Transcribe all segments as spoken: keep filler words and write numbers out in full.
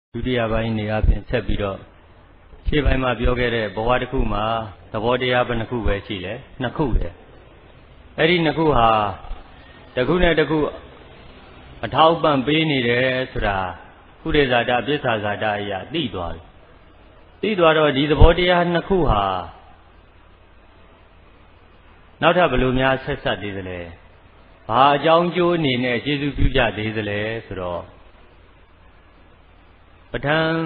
ဒုတိယပိုင်းနေအပြင်ဆက်ပြီးတော့ရှေ့ပိုင်းမှာပြောခဲ့တဲ့ဘဝတစ်ခုမှာသဘောတရားဘယ်နှခုပဲရှိလဲနှစ်ခုပဲအဲ့ဒီနှစ်ခုဟာတစ်ခုနဲ့တစ်ခုအထောက်ပံ့ပေးနေတယ်ဆိုတာကုရေဇာတပစ္ဆာဇာတအရာသိသွားပြီသိသွားတော့ဒီသဘောတရားနှစ်ခုဟာနောက်ထပ်ဘယ်လိုများဆက်ဆက်သေးသလဲဘာအကြောင်းကျိုးအနေနဲ့ကျေစုပြုကြသေးသလဲဆိုတော့ပဋ္ဌာန်း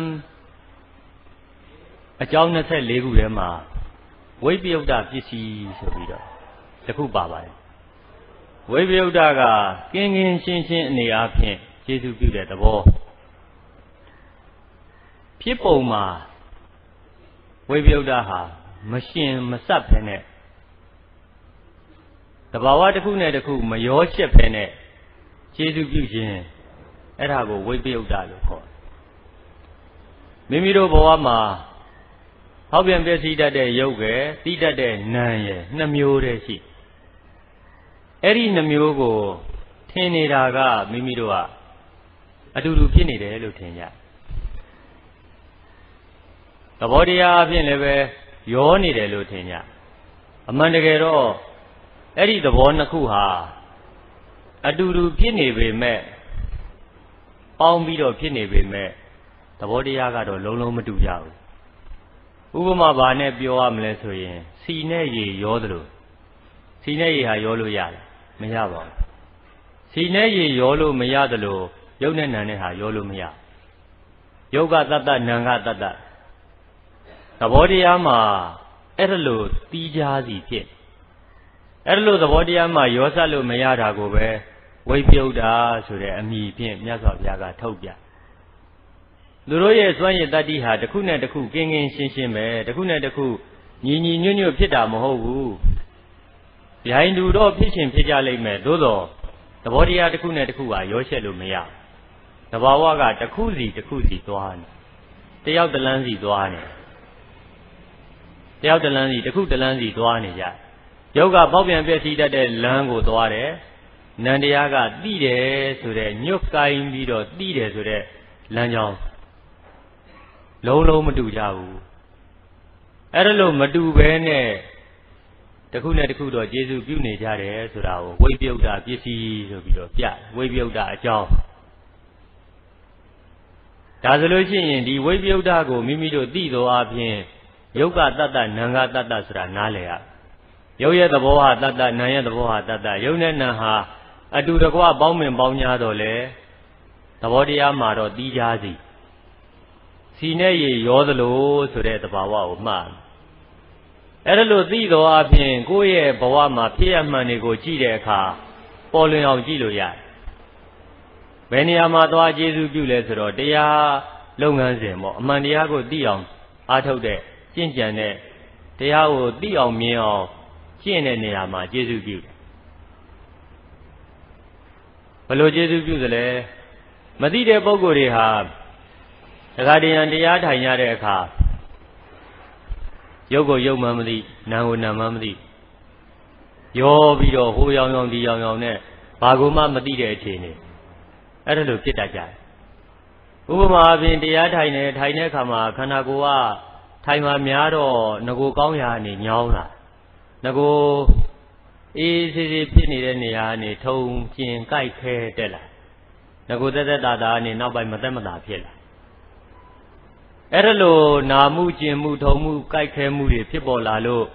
အကြောင်း၂၄ခုထဲမှာဝိပယုတ်တပစ္စည်းဆိုပြီးတော့တစ်ခုပါပါတယ်ဝိပယုတ်တကကင်းကင်းရှင်းရှင်းအနေအားဖြင့်ကျေစုပြုတဲ့သဘောဖြစ်ပုံမှာဝိပယုတ်တဟာမရှင်မစပ်ဖဲနဲ့တဘာဝတစ်ခုနဲ့တစ်ခုမရောရှက်ဖဲနဲ့ကျေစုပြုခြင်းအဲ့ဒါကိုဝိပယုတ်တလို့ခေါ်မိမိတို့ဘဝမှာဟောက်ပြန်ပြည့်စည်တတ်တဲ့ရုပ်ပဲတိတတ်တဲ့နာမ်ရဲ့နှစ်မျိုးတည်းရှိအဲ့ဒီနှစ်မျိုးကိုထင်နေတာကမိမိတို့ကအတူတူဖြစ်နေတယ်လို့ထင်ကြသဘောတရားအဖြစ်လည်းပဲရောနေတယ်လို့ထင်ကြအမှန်တကယ်တော့အဲ့ဒီသဘောနှစ်ခုဟာအတူတူဖြစ်နေပေမဲ့ပေါင်းပြီးတော့ဖြစ်နေပေမဲ့သဘောတရားကတော့လုံးလုံးမတူကြဘူးဥပမာဘာနဲ့ပြောရမလဲဆိုရင်စီနဲ့ရေရောသလိုစီနဲ့ရေဟာရောလို့ရတယ်မရပါဘူးစီနဲ့ရေရောလို့မရသလိုရုပ်နဲ့နာမ်နဲ့ဟာရောလို့မရရုပ်ကတတ္တနာမ်ကတတ္တသဘောတရားမှာအဲ့ဒါလို့တီးခြားစီဖြစ်အဲ့ဒါလို့သဘောတရားမှာရောစပ်လို့မရတာကိုပဲဝိပယုတ်တာဆိုတဲ့အမည်ဖြင့်မြတ်စွာဘုရားကထုတ်ပြသူတို့ရဲ့စွမ်းရည်တတ္တိဟာတစ်ခုနဲ့တစ်ခုကင်းကင်းရှင်းရှင်းပဲတစ်ခုနဲ့တစ်ခုညီညီညွတ်ညွတ်ဖြစ်တာမဟုတ်ဘူးဗျိုင်းတူတော့ဖြစ်ရှင်ဖြစ်ကြလိမ့်မယ်သို့တော့သဘောတရားတစ်ခုနဲ့တစ်ခုဟာရောရှက်လို့မရသဘာဝကတစ်ခုစီတစ်ခုစီသွားနေတယောက်တလန်းစီသွားနေတယောက်တလန်းစီတစ်ခုတလန်းစီသွားနေကြယောဂပေါက်ပြန်ပြည့်စည်တတ်တဲ့လမ်းကိုသွားတယ်နန္တရားကတိတယ်ဆိုတဲ့ညွတ်ကိုင်းပြီးတော့တိတယ်ဆိုတဲ့လမ်းကြောင်းလုံးလုံးမတူကြဘူးအဲ့ဒါလို့မတူဘဲနဲ့တစ်ခုနဲ့တစ်ခုတော့ကျေစုပြုနေကြတယ်ဆိုတာကိုဝိပယုတ်တပစ္စည်းဆိုပြီးတော့ပြဝိပယုတ်တအကြောင်းဒါဆိုလို့ရှိရင်ဒီဝိပယုတ်တကိုမိမိတို့သိသောအပြင်ယုတ်ကတတ္တနာမ်ကတတ္တဆိုတာနားလည်ရယုတ်ရဲ့သဘောဟာတတ္တနာမ်ရဲ့သဘောဟာတတ္တယုတ်နဲ့နာမ်ဟာအတူတကွပေါင်းမင်ပေါင်းများတော့လေသဘောတရားမှာတော့တီးခြားစီစီနဲ့ရေရောသလိုဆိုတဲ့သဘာဝကိုမှားအဲ့ဒါလို့သိတော်အပြင်ကိုယ့်ရဲ့ဘဝမှာဖြစ်ရမှန်တွေကိုကြည့်တဲ့အခါပေါ်လွင်အောင်ကြည့်လို့ရတယ်ဘယ်နေရာမှာသွားကျေစုပြုလဲဆိုတော့တရားလုပ်ငန်းစဉ်ပေါ့အမှန်တရားကိုသိအောင်အားထုတ်တဲ့ကျင့်ကြံတဲ့တရားကိုသိအောင်မြင်အောင်ကျင့်တဲ့နေရာမှာကျေစုပြုတယ်ဘယ်လိုကျေစုပြုသလဲမသိတဲ့ပုဂ္ဂိုလ်တွေဟာတခါတည်းရန်တရားထိုင်ရတဲ့အခါရုပ်ကိုရုပ်မှမသိနာမ်ကိုနာမ်မှမသိရောပြီးတော့ဟိုရောင်ရောင်ဒီရောင်ရောင်နဲ့ဘာကိုမှမသိတဲ့အခြေအနေအဲ့ဒါလိုဖြစ်တတ်ကြတယ်ဥပမာအပြင်တရားထိုင်နေထိုင်တဲ့အခါမှာခန္ဓာကိုယ်ကထိုင်မှများတော့ငကိုကောင်းရာကနေညောင်းလာငကိုအေးဆေးဆေးဖြစ်နေတဲ့နေရာကနေထုံကျင်ကြိုက်ခဲတက်လာငကိုသက်သက်တာတာကနေနောက်ပိုင်းမသက်မသာဖြစ်လာအဲ့ဒါလိုနာမှုကျင်မှုထုံမှုကြိုက်ခဲမှုတွေဖြစ်ပေါ်လာလို့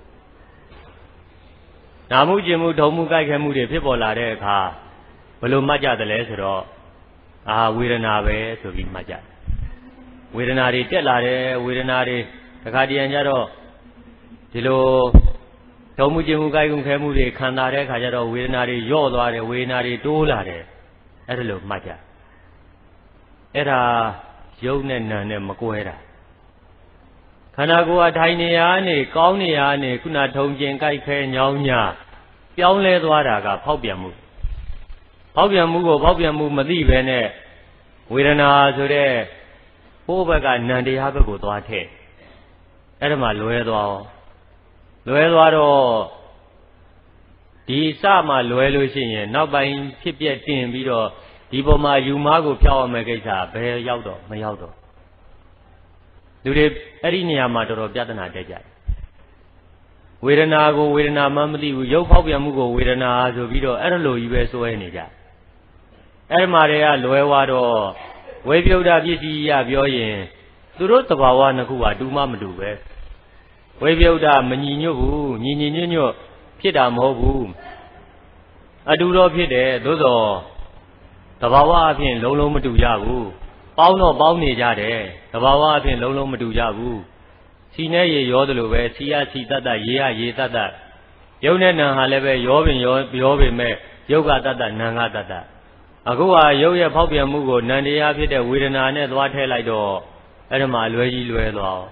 နာမှုကျင်မှုထုံမှုကြိုက်ခဲမှုတွေဖြစ်ပေါ်လာတဲ့အခါဘယ်လိုမှတ်ကြသလဲဆိုတော့အာဝေဒနာပဲဆိုပြီးမှတ်ကြဝေဒနာတွေတက်လာတယ်ဝေဒနာတွေတခါတည်းရန်ကြတော့ဒီလိုထုံမှုကျင်မှုကြိုက်ခဲမှုတွေခံစားတဲ့အခါကျတော့ဝေဒနာတွေညော့သွားတယ်ဝေဒနာတွေတိုးလာတယ်အဲ့ဒါလိုမှတ်ကြအဲ့ဒါရုပ်နဲ့နာမ်နဲ့မကွဲတာခန္ဓာကိုယ်ဟာထိုင်နေရနေကောင်းနေရနေခုနထုံကျင်ကြိုက်ခဲညောင်းညာပြောင်းလဲသွားတာကဖောက်ပြန်မှုဖောက်ပြန်မှုကိုဖောက်ပြန်မှုမသိဘဲနဲ့ဝေဒနာဆိုတဲ့ဟိုးဘက်ကနံတရားဘက်ကိုသွားထည့်အဲ့ဒါမှလွဲသွားလွဲသွားတော့ဒီစမှလွဲလို့ရှိရင်နောက်ပိုင်းဖြစ်ပြတင်ပြီးတော့ဒီပေါ်မှာယူမားကိုဖျောက်အောင်မဲ့ကိစ္စဘယ်ရောက်တော့မရောက်တော့လူတွေအဲ့ဒီနေရာမှာတော်တော်ပြဿနာတက်ကြတယ်ဝေဒနာကိုဝေဒနာမှမသိဘူးရုပ်ဖောက်ပြန်မှုကိုဝေဒနာဆိုပြီးတော့အဲ့လိုကြီးပဲစွဲနေကြအဲ့မှာတည်းကလွဲသွားတော့ဝိပယုဒ္ဓပစ္စည်းရပြောရင်သူတို့သဘာဝနှစ်ခုဟာတူမှမတူပဲဝိပယုဒ္ဓမညီညွတ်ဘူးညီညီညွတ်ညွတ်ဖြစ်တာမဟုတ်ဘူးအတူတော့ဖြစ်တယ်သို့သောသဘာဝအဖြစ်လုံးလုံးမတူကြဘူးပေါင်းတော့ပေါင်းနေကြတယ်သဘာဝအဖြစ်လုံးလုံးမတူကြဘူးစီနဲ့ရေရောသလိုပဲစီရစီတတ်တတ်ရေရရေတတ်တတ်ရုပ်နဲ့နာဟာလည်းပဲရောပင်ရောရောပင်မဲ့ရုပ်ကတတ်တတ်နာကတတ်တတ်အခုဟာရုပ်ရဲ့ဖောက်ပြန်မှုကိုနံတရားဖြစ်တဲ့ဝေဒနာနဲ့သွားထည့်လိုက်တော့အဲ့ဒါမှလွယ်ကြီးလွယ်သွား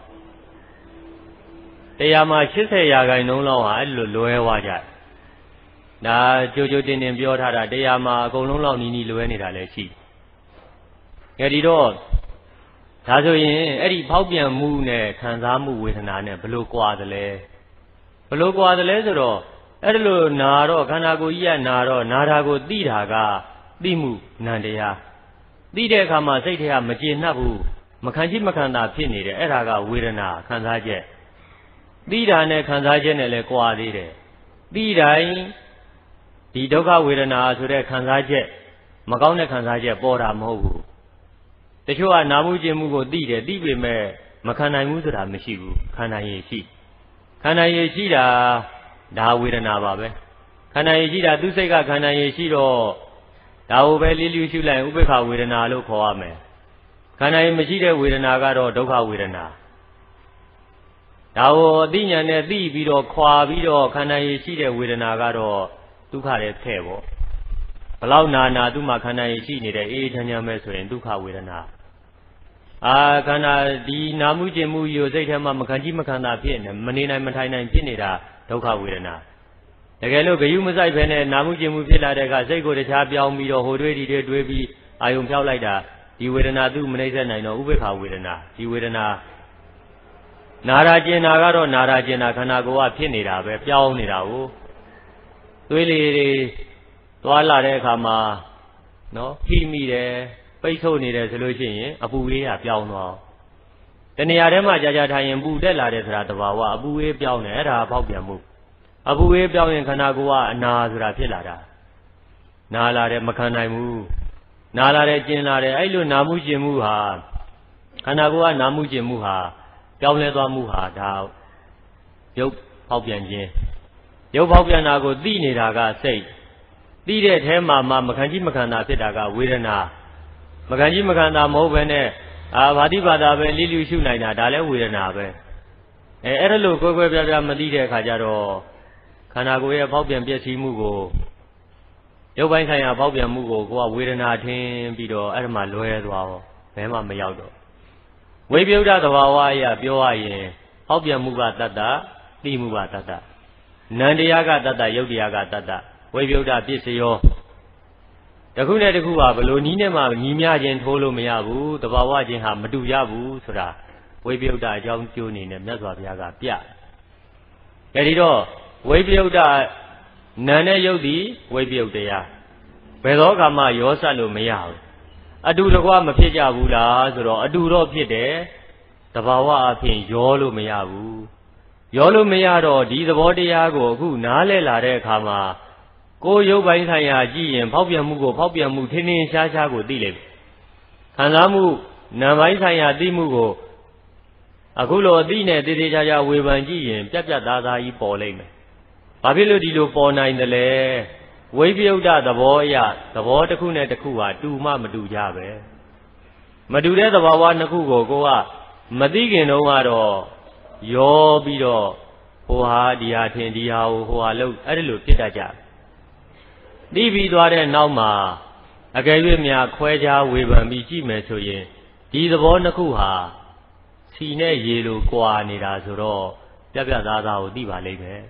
တရားမှာ၈၀ရာခိုင်နှုန်းလောက်ဟာအဲ့လိုလွယ်သွားကြဒါကြိုကြိုတင်တင်ပြောထားတာတရားမှာအကုန်လုံးလောက်နီးနီးလွယ်နေတာလည်းရှိငယ်ဒီတော့ဒါဆိုရင်အဲ့ဒီဖောက်ပြန်မှုနဲ့ခံစားမှုဝေဒနာနဲ့ဘလို့ကွာသလဲဘလို့ကွာသလဲဆိုတော့အဲ့ဒါလို့နာတော့ခန္ဓာကိုယ်ကြီးကနာတော့နာတာကိုသိတာကသိမှုနံတရားသိတဲ့အခါမှာစိတ်ထဲကမကျေနပ်ဘူးမခံချိမခံတာဖြစ်နေတယ်အဲ့ဒါကဝေဒနာခံစားချက်သိတာနဲ့ခံစားချက်နဲ့လည်းကွာသေးတယ်သိတိုင်းဒီဒုက္ခဝေဒနာဆိုတဲ့ခံစားချက်မကောင်းတဲ့ခံစားချက်ပေါ်တာမဟုတ်ဘူးတချို့ကနာမှုကျင်မှုကိုသိတယ်သိပေမဲ့မခံနိုင်ဘူးဆိုတာမရှိဘူးခံနိုင်ရရှိခံနိုင်ရရှိတာဒါဝေဒနာပါပဲခံနိုင်ရရှိတာသူစိတ်ကခံနိုင်ရရှိတော့ဒါကိုပဲလေးလျူရှုလိုက်ဥပေက္ခဝေဒနာလို့ခေါ်ရမယ်ခန္ဓာရင်မရှိတဲ့ဝေဒနာကတော့ဒုက္ခဝေဒနာဒါကိုအသိဉာဏ်နဲ့သိပြီးတော့ခွာပြီးတော့ခန္ဓာရင်ရှိတဲ့ဝေဒနာကတော့ဒုက္ခရဲ့ဖဲ့ပေါ့ဘလောက်နာနာသူ့မှာခန္ဓာရင်ရှိနေတဲ့အေးချမ်းချမ်းပဲဆိုရင်ဒုက္ခဝေဒနာအာခန္ဓာဒီနာမှုကျင်မှုယူစိတ်ထဲမှာမခံကြည့်မခံတာဖြစ်နေမနေနိုင်မထိုင်နိုင်ဖြစ်နေတာဒုက္ခဝေဒနာတကယ်လို့ဂယုမဆိုင်ဖဲနဲ့နာမှုကျင်မှုဖြစ်လာတဲ့အခါစိတ်ကိုတခြားပြောင်းပြီးတော့ဟိုတွေးဒီတွေတွေးပြီးအာယုံဖြောက်လိုက်တာဒီဝေဒနာသူ့မနှိမ့်ဆက်နိုင်တော့ဥပေက္ခဝေဒနာဒီဝေဒနာနာရာကျင်နာကတော့နာရာကျင်နာခန္ဓာကိုယ်ကဖြစ်နေတာပဲပြောင်းနေတာကိုသွေးလေးတွေသွားလာတဲ့အခါမှာနော်ဖိမိတယ်ပိတ်ဆို့နေတယ်ဆိုလို့ရှိရင်အပူလေးကပြောင်းသွားတဏှာထဲမှာကြာကြာထိုင်ရင်ပူတက်လာတယ်ဆိုတာတဘာဝအပူလေးပြောင်းတယ်အဲ့ဒါဖောက်ပြန်မှုအပူလေးပြောင်းရင်ခန္ဓာကိုယ်ကအနာဆိုတာဖြစ်လာတာနာလာတယ်မခံနိုင်ဘူးနာလာတယ်ကျင်လာတယ်အဲ့လိုနာမှုကျင်မှုဟာခန္ဓာကိုယ်ကနာမှုကျင်မှုဟာပြောင်းလဲသွားမှုဟာဒါရုပ်ဖောက်ပြန်ခြင်းရုပ်ဖောက်ပြန်တာကိုသိနေတာကစိတ်သိတဲ့ထဲမှာမှမခံကြည့်မခံတာဖြစ်တာကဝေဒနာမခံကြည့်မခံတာမဟုတ်ဘဲနဲ့အာဘာတိဘာသာပဲလိလူရှုနိုင်တာဒါလည်းဝေဒနာပဲအဲအဲ့ဒါလို့ကိုယ်ကိုယ်ပြပြမသိတဲ့အခါကျတော့ခန္ဓာကိုယ်ရဲ့ဖောက်ပြန်ပျက်စီးမှုကိုရုပ်ပိုင်းဆိုင်ရာဖောက်ပြန်မှုကိုကိုကဝေဒနာထင်ပြီးတော့အဲ့ဒါမှလွဲသွားတော့ဘယ်မှမရောက်တော့ဝိပယုဒ္ဓသဘာဝအရပြောရရင်ဖောက်ပြန်မှုကတတ္တသိမှုကတတ္တနံတရားကတတ္တယုတ်တရားကတတ္တဝိပယုဒ္ဓပစ္စယောတခုနဲ့တခုဟာဘလို့နီးနဲ့မှညီမျှခြင်းထိုးလို့မရဘူးသဘာဝချင်းဟာမတူရဘူးဆိုတာဝိပယုဒ္ဓအကြောင်းကျိုးနေနဲ့မြတ်စွာဘုရားကပြအဲဒီတော့ဝိပယုဒ္ဓနံနဲ့ယုတ်သည်ဝိပယုတ်တရားဘယ်သောကမှရောစပ်လို့မရဘူးအတူတကွမဖြစ်ကြဘူးလားဆိုတော့အတူတော့ဖြစ်တယ်တဘာဝအဖြစ်ရောလို့မရဘူးရောလို့မရတော့ဒီသဘောတရားကိုအခုနားလဲလာတဲ့အခါမှာကိုယ်ရုပ်ပိုင်းဆိုင်ရာကြည့်ရင်ဖောက်ပြန်မှုကိုဖောက်ပြန်မှုထင်းထင်းရှားရှားကိုသိလိမ့်မယ်ခံစားမှုနာမ်ပိုင်းဆိုင်ရာသိမှုကိုအခုလိုအသိနဲ့တည်တည်ချာချာဝေဖန်ကြည့်ရင်ပြတ်ပြတ်သားသားကြီးပေါ်လိမ့်မယ်ဘာဖြစ်လို့ဒီလိုပေါ်နိုင်တယ်လဲဝိပယုဒ္ဓသဘောအရသဘောတစ်ခုနဲ့တစ်ခုဟာတူမှမတူကြပဲမတူတဲ့သဘာဝနှစ်ခုကိုကိုကမသိခင်တုန်းကတော့ရောပြီးတော့ဟိုဟာဒီဟာထင်ဒီဟာဟိုဟာလို့အဲ့ဒီလိုဖြစ်တတ်ကြသိပြီးသွားတဲ့နောက်မှာအကယ်၍များခွဲခြားဝေဖန်ပြီးကြည့်မယ်ဆိုရင်ဒီသဘောနှစ်ခုဟာစီနဲ့ရေလိုကွာနေတာဆိုတော့ပြပြသားသားကိုသိပါလိမ့်မယ်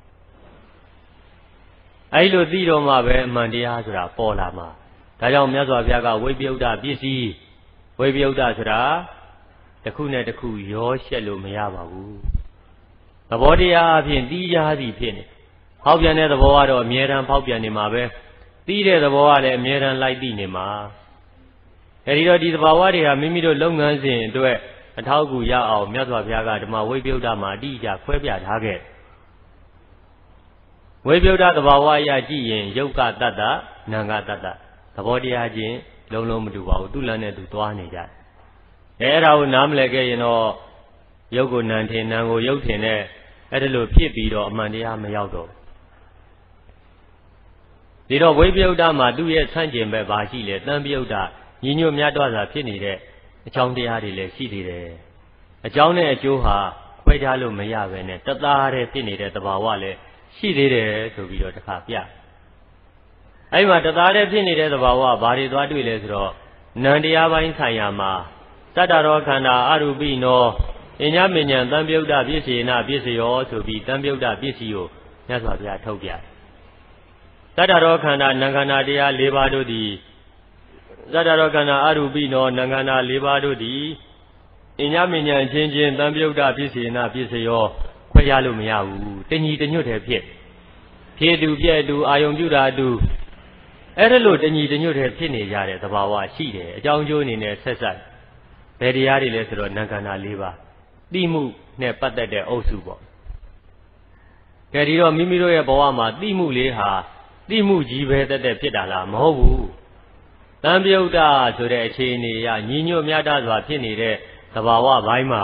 အဲ့လိုသိတော့မှပဲအမှန်တရားဆိုတာပေါ်လာမှာဒါကြောင့်မြတ်စွာဘုရားကဝိပယုဒ္ဓပစ္စည်းဝိပယုဒ္ဓဆိုတာတစ်ခုနဲ့တစ်ခုရောရှက်လို့မရပါဘူးသဘောတရားအဖြစ်တီးခြားစီဖြစ်နေဖောက်ပြန်တဲ့သဘောကတော့အမြဲတမ်းဖောက်ပြန်နေမှာပဲသိတဲ့သဘောကလည်းအမြဲတမ်းလိုက်သိနေမှာအဲဒီတော့ဒီသဘာဝတွေဟာမိမိတို့လုပ်ငန်းစဉ်အတွက်အထောက်အကူရအောင်မြတ်စွာဘုရားကဓမ္မဝိပယုတ္တမှာအတိအကျခွဲပြထားခဲ့ဝိပယုတ္တသဘာဝအရာကြည့်ရင်ယုတ်ကတတ္တနာငါတတ္တသဘောတရားချင်းလုံးလုံးမတူပါဘူးသူ့လမ်းနဲ့သူသွားနေကြတယ်အဲအဲ့ဒါကိုနားမလည်ခဲ့ရင်တော့ယုတ်ကိုနံထင်နံကိုယုတ်ထင်တဲ့အဲ့ဒါလိုဖြစ်ပြီးတော့အမှန်တရားမရောက်တော့ဒီတော့ဝိပယုတ္တမှာသူ့ရဲ့ဆန့်ကျင်ဘက်ဘာရှိလဲတန်ပယုတ္တညီညွတ်မြတ်တော့တာဖြစ်နေတဲ့အကြောင်းတရားတွေလည်းရှိသေးတယ်အကြောင်းနဲ့အကျိုးဟာခွဲခြားလို့မရပဲနဲ့တသားတည်းဖြစ်နေတဲ့သဘာဝလည်းရှိသေးတယ်ဆိုပြီးတော့တစ်ခါပြအဲ့မှာတသားတည်းဖြစ်နေတဲ့သဘာဝဘာတွေသွားတွေ့လဲဆိုတော့နံတရားပိုင်းဆိုင်ရာမှာတတ္တရောခန္ဓာအရူပိနောအညမဉ္ဇဉ်တံပယုတ္တပစ္စေနပစ္စယောဆိုပြီးတံပယုတ္တပစ္စည်းကိုမြတ်စွာဘုရားထုတ်ပြတတ္တရောခန္ဓာနံခန္ဓာတရား၄ပါးတို့သည်တတ္တရောခန္ဓာအရူပိနောနံခန္ဓာ၄ပါးတို့သည်အညမဉ္ဇဉ်ချင်းချင်းတံပယုတ္တပစ္စေနပစ္စယောခွဲရလို့မရဘူးတညီတညွတ်တယ်ဖြစ်ဖြစ်သူပြည့်သူအာယုံပြုတာသူအဲ့ဒါလို့တညီတညွတ်တယ်ဖြစ်နေကြတဲ့သဘာဝရှိတယ်အကြောင်းကျိုးအနေနဲ့ဆက်ဆက်ဘယ်တရားတွေလဲဆိုတော့နံခန္ဓာ၄ပါးသိမှုနဲ့ပတ်သက်တဲ့အုပ်စုပေါ့ကဲဒီတော့မိမိတို့ရဲ့ဘဝမှာသိမှုလေးဟာသိမှုကြီးပဲတက်တက်ဖြစ်တာလားမဟုတ်ဘူးတံပယုတ္တဆိုတဲ့အခြေအနေအရညီညွတ်မြတ်တာစွာဖြစ်နေတဲ့သဘာဝဘိုင်းမှာ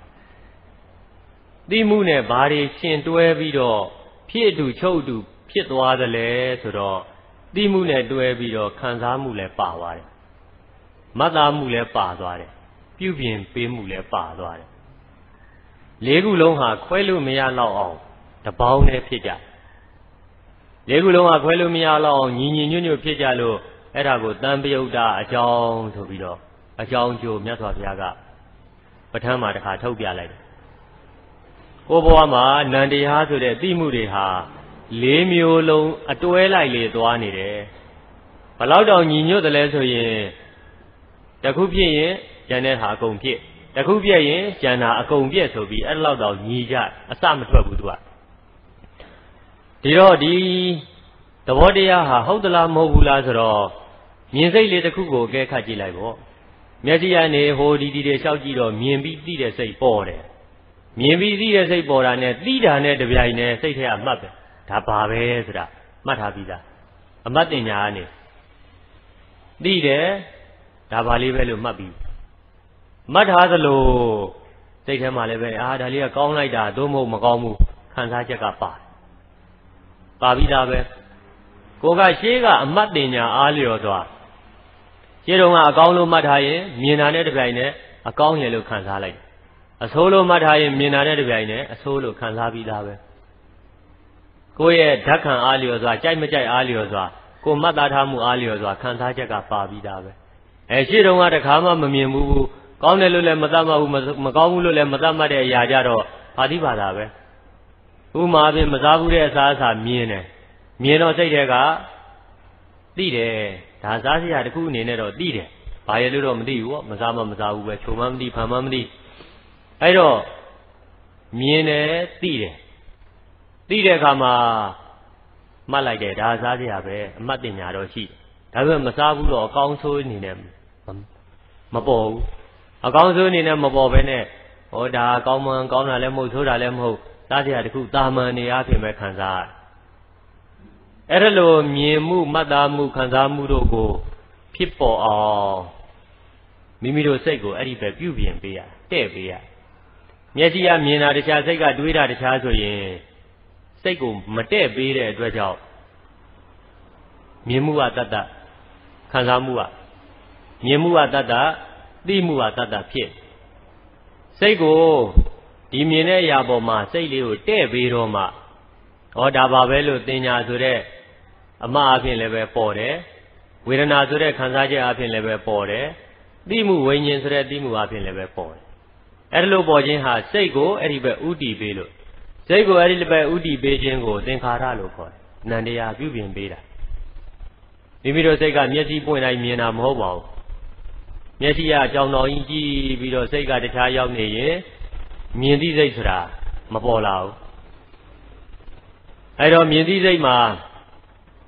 သိမှုနဲ့ဘာတွေရှင်တွဲပြီးတော့ဖြစ်အတူချုပ်အတူဖြစ်သွားသလဲဆိုတော့သိမှုနဲ့တွဲပြီးတော့ခံစားမှုလည်းပါသွားတယ်မတ္တမှုလည်းပါသွားတယ်ပြုပြင်ပေးမှုလည်းပါသွားတယ်လေးခုလုံးဟာခွဲလို့မရတော့အောင်တပေါင်းနဲ့ဖြစ်ကြလေးခုလုံးဟာခွဲလို့မရတော့အောင်ညီညီညွတ်ညွတ်ဖြစ်ကြလို့အဲ့ဒါကိုတံပယုတ္တအကြောင်းဆိုပြီးတော့အကြောင်းကျိုးမြတ်စွာဘုရားကပဋ္ဌာန်းမှာတစ်ခါထုတ်ပြလိုက်တယ်ကိုယ်ဘဝမှာနန္တရားဆိုတဲ့သိမှုတွေဟာလေးမျိုးလုံးအတွဲလိုက်လေသွားနေတယ်ဘလောက်တောင်ညီညွတ်တယ်လဲဆိုရင်တခုဖြစ်ရင်ကျန်တဲ့ဟာအကုန်ဖြစ်တခုပြည့်ရင်ကျန်တာအကုန်ပြည့်ဆိုပြီးအဲ့လောက်တော့ညီကြအစမထွက်ဘူးသူကဒီတော့ဒီသဘောတရားဟာဟုတ်သလားမဟုတ်ဘူးလားဆိုတော့မြင်စိတ်လေးတစ်ခုကိုအကဲခတ်ကြည့်လိုက်ပေါ့မျက်စိကနေဟိုဒီဒီတွေလျှောက်ကြည့်တော့မြင်ပြီးသိတဲ့စိတ်ပေါ်တယ်မြင်ပြီးသိတဲ့စိတ်ပေါ်တာနဲ့သိတာနဲ့တပြိုင်တည်းစိတ်ထဲအမှတ်ပဲဒါပါပဲဆိုတာမှတ်ထားပြီးသားအမှတ်တင်ညာကနေသိတယ်ဒါပါလေးပဲလို့မှတ်ပြီးမှတ်ထားသလိုစိတ်ထဲမှာလည်းပဲအာဒါလေးကကောင်းလိုက်တာသို့မဟုတ်မကောင်းဘူးခံစားချက်ကပါပါပြီးသားပဲကိုကရှေးကအမှတ်တင်ညာအားလျော်သွားရှေးတုန်းကအကောင်းလို့မှတ်ထားရင်မြင်တာနဲ့တပြိုင်တည်းအကောင်းရလို့ခံစားလိုက်အဆိုးလို့မှတ်ထားရင်မြင်တာနဲ့တပြိုင်တည်းအဆိုးလို့ခံစားပြီးသားပဲကိုယ့်ရဲ့ဓာတ်ခံအားလျော်စွာကြိုက်မကြိုက်အားလျော်စွာကိုမှတ်သားထားမှုအားလျော်စွာခံစားချက်ကပါပြီးသားပဲအဲရှေ့တုန်းကတခါမှမမြင်ဘူးကောင်းတယ်လို့လည်းမသတ်မှတ်ဘူးမကောင်းဘူးလို့လည်းမသတ်မှတ်တဲ့အရာကြတော့ဘာတိပါတာပဲဥမာအပြင်မစားဘူးတဲ့အစားအစာမြင်တယ်မြင်တော့စိတ်ထဲကသိတယ်ဒါစားစရာတစ်ခုအနေနဲ့တော့သိတယ်ဘာရလို့တော့မသိဘူးပေါ့မစားမှမစားဘူးပဲချုံမှမသိဖန်မှမသိအဲ့တော့မြင်တယ်သိတယ်သိတဲ့အခါမှာမှတ်လိုက်တယ်ဒါစားစရာပဲအမှတ်တင်ညာတော့ရှိဒါပေမဲ့မစားဘူးတော့အကောင်းဆိုးအနေနဲ့မပေါ်ဘူးအကောင်းဆိုးအနေနဲ့မပေါ်ဘဲနဲ့ဟောဒါကောင်းမှန်ကောင်းတာလည်းမဟုတ်ဆိုးတာလည်းမဟုတ်စားစရာတစ်ခုတာမန်နေအဖြစ်ပဲခံစားရအဲ့ဒါလိုမြင်မှုမှတ်သားမှုခံစားမှုတို့ကိုဖြစ်ပေါ်အောင်မိမိတို့စိတ်ကိုအဲ့ဒီပဲပြုပြင်ပေးရတဲ့ပေးရမျက်စိကမြင်တာတခြားစိတ်ကတွေးတာတခြားဆိုရင်စိတ်ကိုမတဲ့ပေးတဲ့အတွက်ကြောင့်မြင်မှုကတတ်တတ်ခံစားမှုကမြင်မှုကတတ်တတ်သိမှုကတတ်တတ်ဖြစ်စိတ်ကိုဒီမြင်တဲ့အရာပေါ်မှာစိတ်လေးကိုတဲ့ပေးတော့မှဟောဒါပါပဲလို့သင်ညာဆိုတဲ့အမှားအဖြစ်လည်းပဲပေါ်တယ်ဝေဒနာဆိုတဲ့ခံစားချက်အဖြစ်လည်းပဲပေါ်တယ်သိမှုဝိညာဉ်ဆိုတဲ့သိမှုအဖြစ်လည်းပဲပေါ်တယ်အဲ့ဒါလို့ပေါ်ခြင်းဟာစိတ်ကိုအဲ့ဒီပဲဥတည်ပေးလို့စိတ်ကိုအဲ့ဒီပဲဥတည်ပေးခြင်းကိုသင်္ခါရလို့ခေါ်တယ်နန္တရားပြုပြင်ပေးတာမိမိတို့စိတ်ကမျက်စိပွင့်တိုင်းမြင်တာမဟုတ်ပါဘူးမျက်စိကအကြောင်တော်ကြီးကြည့်ပြီးတော့စိတ်ကတခြားရောက်နေရင်မြင်သိစိတ်ဆိုတာမပေါ်လာဘူးအဲ့တော့မြင်သိစိတ်မှာ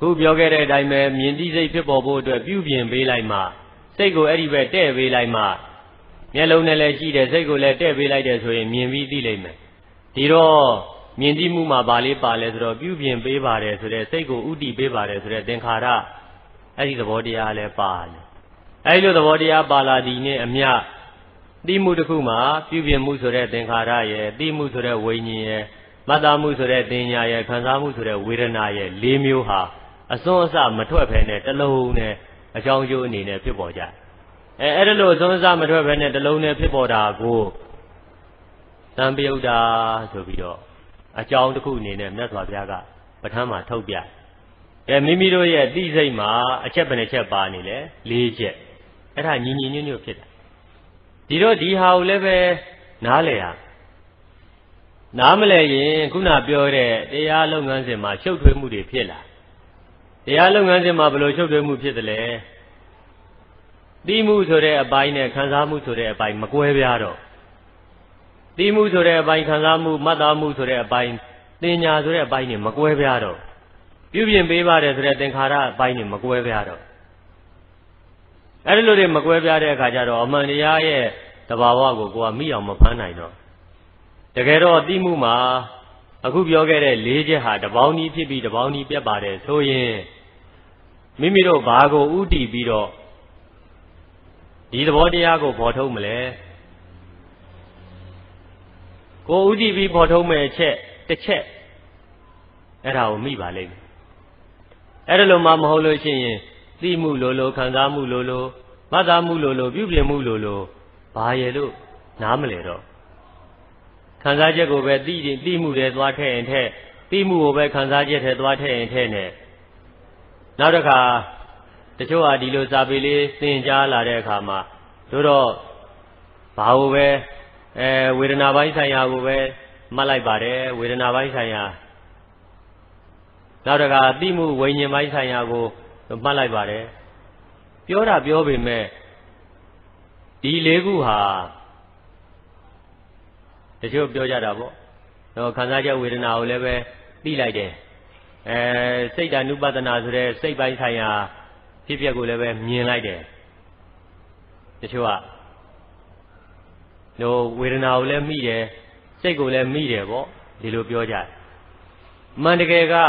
ခုပြောခဲ့တဲ့အတိုင်းပဲမြင်သိစိတ်ဖြစ်ပေါ်ဖို့အတွက်ပြုပြင်ပေးလိုက်မှစိတ်ကိုအဲ့ဒီပဲတဲ့ပေးလိုက်မှမျက်လုံးနဲ့လည်းရှိတယ်စိတ်ကိုလည်းတဲ့ပေးလိုက်တယ်ဆိုရင်မြင်ပြီးသိလိမ့်မယ်ဒီတော့မြင်သိမှုမှာဗာလေးပါလဲဆိုတော့ပြုပြင်ပေးပါတယ်ဆိုတဲ့စိတ်ကိုဥတည်ပေးပါတယ်ဆိုတဲ့သင်္ခါရအဲ့ဒီသဘောတရားလည်းပါတယ်အဲ့ဒီလိုသဘောတရားပါလာသည်နဲ့အမျှသိမှုတစ်ခုမှာပြုပြင်မှုဆိုတဲ့သင်္ခါရရဲ့သိမှုဆိုတဲ့ဝိညာဉ်ရဲ့မှတ်သားမှုဆိုတဲ့တင်ညာရဲ့ခံစားမှုဆိုတဲ့ဝေဒနာရဲ့၄မျိုးဟာအစွန်းအစမထွက်ဖဲနဲ့တစ်လုံးနဲ့အကြောင်းကျိုးအနေနဲ့ဖြစ်ပေါ်ကြအဲအဲ့ဒါလို့အစွန်းအစမထွက်ဖဲနဲ့တစ်လုံးနဲ့ဖြစ်ပေါ်တာကိုသံပယုတ်တာဆိုပြီးတော့အကြောင်းတစ်ခုအနေနဲ့မြတ်စွာဘုရားကပဋ္ဌာန်းမှာထုတ်ပြအဲမိမိတို့ရဲ့သိစိတ်မှာအချက်ဘယ်နှချက်ပါနေလဲ၄ချက်အဲ့ဒါညီညီညွတ်ညွတ်ဖြစ်တာဒီတော့ဒီဟာကိုလည်းပဲနားလည်ရနားမလဲရင်ခုနပြောတဲ့တရားလုပ်ငန်းစဉ်မှာရှုပ်ထွေးမှုတွေဖြစ်လာတရားလုပ်ငန်းစဉ်မှာဘယ်လိုရှုပ်ထွေးမှုဖြစ်တယ်လဲသိမှုဆိုတဲ့အပိုင်းနဲ့ခံစားမှုဆိုတဲ့အပိုင်းမကွဲပြားတော့သိမှုဆိုတဲ့အပိုင်းခံစားမှုမှတ်သားမှုဆိုတဲ့အပိုင်းသင်ညာဆိုတဲ့အပိုင်းတွေမကွဲပြားတော့ပြုပြင်ပေးပါတယ်ဆိုတဲ့သင်္ခါရအပိုင်းတွေမကွဲပြားတော့အဲ့ဒီလိုတွေမကွဲပြားတဲ့အခါကျတော့အမှန်တရားရဲ့သဘာဝကိုကိုယ်ကမိအောင်မဖမ်းနိုင်တော့တကယ်တော့သိမှုမှာအခုပြောခဲ့တဲ့၄ချက်ဟာတပေါင်းကြီးဖြစ်ပြီးတပေါင်းကြီးပြတ်ပါတယ်ဆိုရင်မိမိတို့ဘာကိုဥတည်ပြီးတော့ဒီသဘောတရားကိုပေါ်ထုတ်မလဲကိုဥတည်ပြီးပေါ်ထုတ်မဲ့အချက်တစ်ချက်အဲ့ဒါကိုမိပါလိမ့်မယ်အဲ့ဒါလိုမှမဟုတ်လို့ရှိရင်သိမှုလိုလိုခံစားမှုလိုလိုမှတ်သားမှုလိုလိုပြုပြင်မှုလိုလိုဘာရဲ့လို့နားမလဲတော့ခံစားချက်ကိုပဲသိရင်သိမှုတွေသွားထည့်ရင်ထည့်သိမှုကိုပဲခံစားချက်ထဲသွားထည့်ရင်ထည့်နဲ့နောက်တစ်ခါတချို့ဟာဒီလိုစာပေလေးသင်ကြားလာတဲ့အခါမှာတို့တော့ဘာကိုပဲအဲဝေဒနာပိုင်းဆိုင်ရာကိုပဲမှတ်လိုက်ပါတယ်ဝေဒနာပိုင်းဆိုင်ရာနောက်တစ်ခါသိမှုဝိညာဉ်ပိုင်းဆိုင်ရာကိုမှတ်လိုက်ပါတယ်ပြောတာပြောပေမဲ့ဒီလေးခုဟာတချို့ပြောကြတာပေါ့တော့ခံစားချက်ဝေဒနာကိုလည်းပဲသိလိုက်တယ်အဲစိတ်ဓာနုပဒနာဆိုတဲ့စိတ်ပိုင်းဆိုင်ရာဖြစ်ပျက်ကိုလည်းပဲမြင်လိုက်တယ်တချို့ကတို့ဝေဒနာကိုလည်းမိတယ်စိတ်ကိုလည်းမိတယ်ပေါ့ဒီလိုပြောကြတယ်မှန်တကယ်က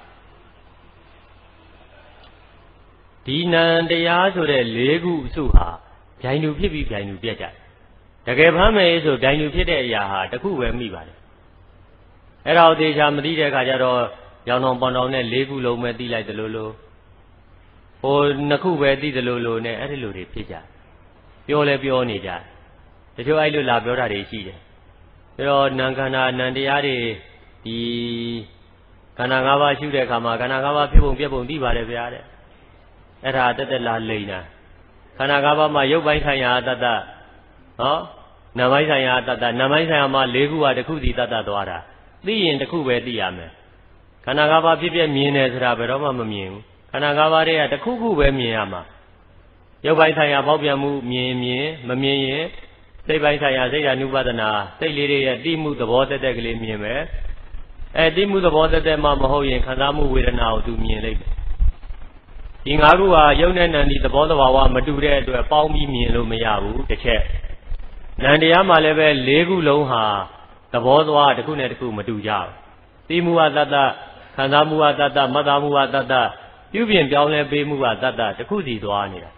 ဒီနံတရားဆိုတဲ့၄ခုအစုဟာဗျိုင်လူဖြစ်ပြီးဗျိုင်လူပြတ်ကြတယ်တကယ်ဖမ်းမယ်ဆိုဗျိုင်လူဖြစ်တဲ့အရာဟာတစ်ခုပဲမိပါတယ်အဲ့ဒါကိုသေချာမသိတဲ့အခါကျတော့ရောင်တောင်ပန်တောင်နဲ့၄ခုလုံးပဲသိလိုက်တယ်လို့လို့ဟိုနှစ်ခုပဲသိတယ်လို့လို့နဲ့အဲ့ဒီလိုတွေဖြစ်ကြပြောလဲပြောနေကြတချို့အဲ့လိုလာပြောတာတွေရှိတယ်ပြီးတော့နံခန္ဓာနံတရားတွေဒီခန္ဓာ၅ပါးရှုတဲ့အခါမှာခန္ဓာ၅ပါးဖြစ်ပုံပြက်ပုံသိပါတယ်ဗျာတဲ့အဲ့ဒါတက်တက်လာလိမ့်တာခန္ဓာ၅ပါးမှာရုပ်ပိုင်းဆိုင်ရာတတ္တဟောနာမ်ပိုင်းဆိုင်ရာတတ္တနာမ်ပိုင်းဆိုင်ရာမှာ၄ခုဟာတစ်ခုစီတတ္တသွားတာသိရင်တစ်ခုပဲသိရမယ်ခန္ဓာ၅ပါးဖြစ်ပြမြင်တယ်ဆိုတာဘယ်တော့မှမမြင်ဘူးခန္ဓာ၅ပါးတွေကတစ်ခုခုပဲမြင်ရမှာရုပ်ပိုင်းဆိုင်ရာပေါက်ပြန်မှုမြင်မြင်မမြင်ရင်စိတ်ပိုင်းဆိုင်ရာစိတ်ဓာနုပဒနာစိတ်လေးတွေရဲ့သိမှုသဘောတက်တက်ကလေးမြင်မယ်အဲသိမှုသဘောတက်တက်မှမဟုတ်ရင်ခံစားမှုဝေဒနာကိုသူမြင်လိုက်တယ်ဒီငါးခုဟာယုံနဲ့နံဒီသဘောတဘာဝမတူတဲ့အတွက်ပေါင်းပြီးမြင်လို့မရဘူးတစ်ချက်နံတရားမှာလည်းပဲ၄ခုလုံးဟာသဘောသွားတစ်ခုနဲ့တစ်ခုမတူကြဘူးသိမှုဟာတတ္တခံစားမှုဟာတတ္တမှတ်သားမှုဟာတတ္တပြုပြင်ပြောင်းလဲပေးမှုဟာတတ္တတစ်ခုစီသွားနေတာ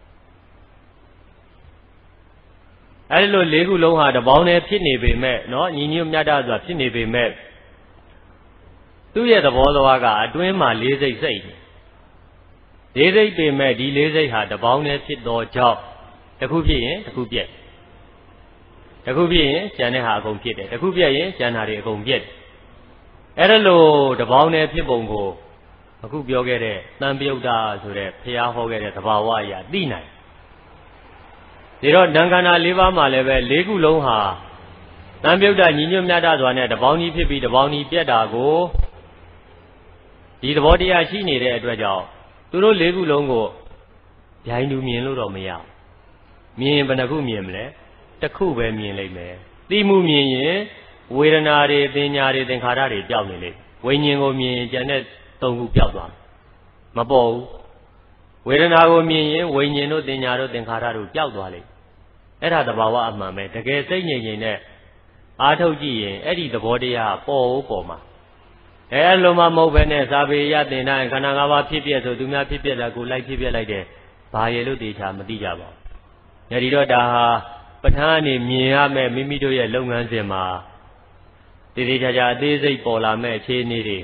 အဲဒီလို၄ခုလုံးဟာတပေါင်းနဲ့ဖြစ်နေပေမဲ့เนาะညီညွတ်မြတ်တာဆိုတာဖြစ်နေပေမဲ့သူ့ရဲ့သဘောသွားကအတွင်းမှာ၄စိတ်စိတ်နေ၄စိတ်ပေမဲ့ဒီ၄စိတ်ဟာတပေါင်းနဲ့ဖြစ်တော့ကြောင့်တစ်ခုဖြစ်ရင်တစ်ခုပြက်တစ်ခုဖြစ်ရင်ကျန်တဲ့ဟာအကုန်ဖြစ်တယ်တစ်ခုပြက်ရင်ကျန်တာတွေအကုန်ပြက်အဲ့ဒါလို့တပေါင်းနဲ့ဖြစ်ပုံကိုအခုပြောခဲ့တဲ့တန်ပြုတ်တာဆိုတဲ့ဘုရားဟောခဲ့တဲ့သဘာဝအရာသိနိုင်ဒီတော့နံခန္ဓာ၄ပါးမှာလည်းပဲ၄ခုလုံးဟာတန်ပြုတ်တာညီညွတ်မြတ်တာဆိုတာနဲ့တပေါင်းကြီးဖြစ်ပြီးတပေါင်းကြီးပြက်တာကိုဒီသဘောတရားရှိနေတဲ့အတွက်ကြောင့်သူတို့၄ခုလုံးကိုဗျိုင်လူမြင်လို့တော့မရဘူးမြင်ရင်ဘယ်နှခုမြင်မလဲတစ်ခုပဲမြင်လိမ့်မယ်သိမှုမြင်ရင်ဝေဒနာတွေပညာတွေသင်္ခါရတွေပျောက်နေလိမ့်ဝိညာဉ်ကိုမြင်ရင်ကျန်တဲ့သုံးခုပျောက်သွားမယ်မပေါ်ဘူးဝေဒနာကိုမြင်ရင်ဝိညာဉ်တို့တင်ညာတို့သင်္ခါရတို့ပျောက်သွားလိမ့်အဲ့ဒါသဘာဝအမှန်ပဲတကယ်စိတ်ငြိမ်ငြိမ်နဲ့အားထုတ်ကြည့်ရင်အဲ့ဒီသဘောတရားပေါ်ဦးပေါ်မှာအဲလိုမှမဟုတ်ပဲနဲ့စာပေရတင်တိုင်းခန္ဓာ၅ပါးဖြစ်ပြဆိုသူများဖြစ်ပြတာကိုလိုက်ဖြစ်ပြလိုက်တယ်ဘာရဲ့လို့တေချာမသိကြပါဘူး။အဲဒီတော့ဒါဟာပဋ္ဌာန်းအနေမြင်ရမယ်မိမိတို့ရဲ့လုပ်ငန်းစဉ်မှာတည်တည်ချာချာအသေးစိတ်ပေါ်လာမဲ့အခြေအနေတွေ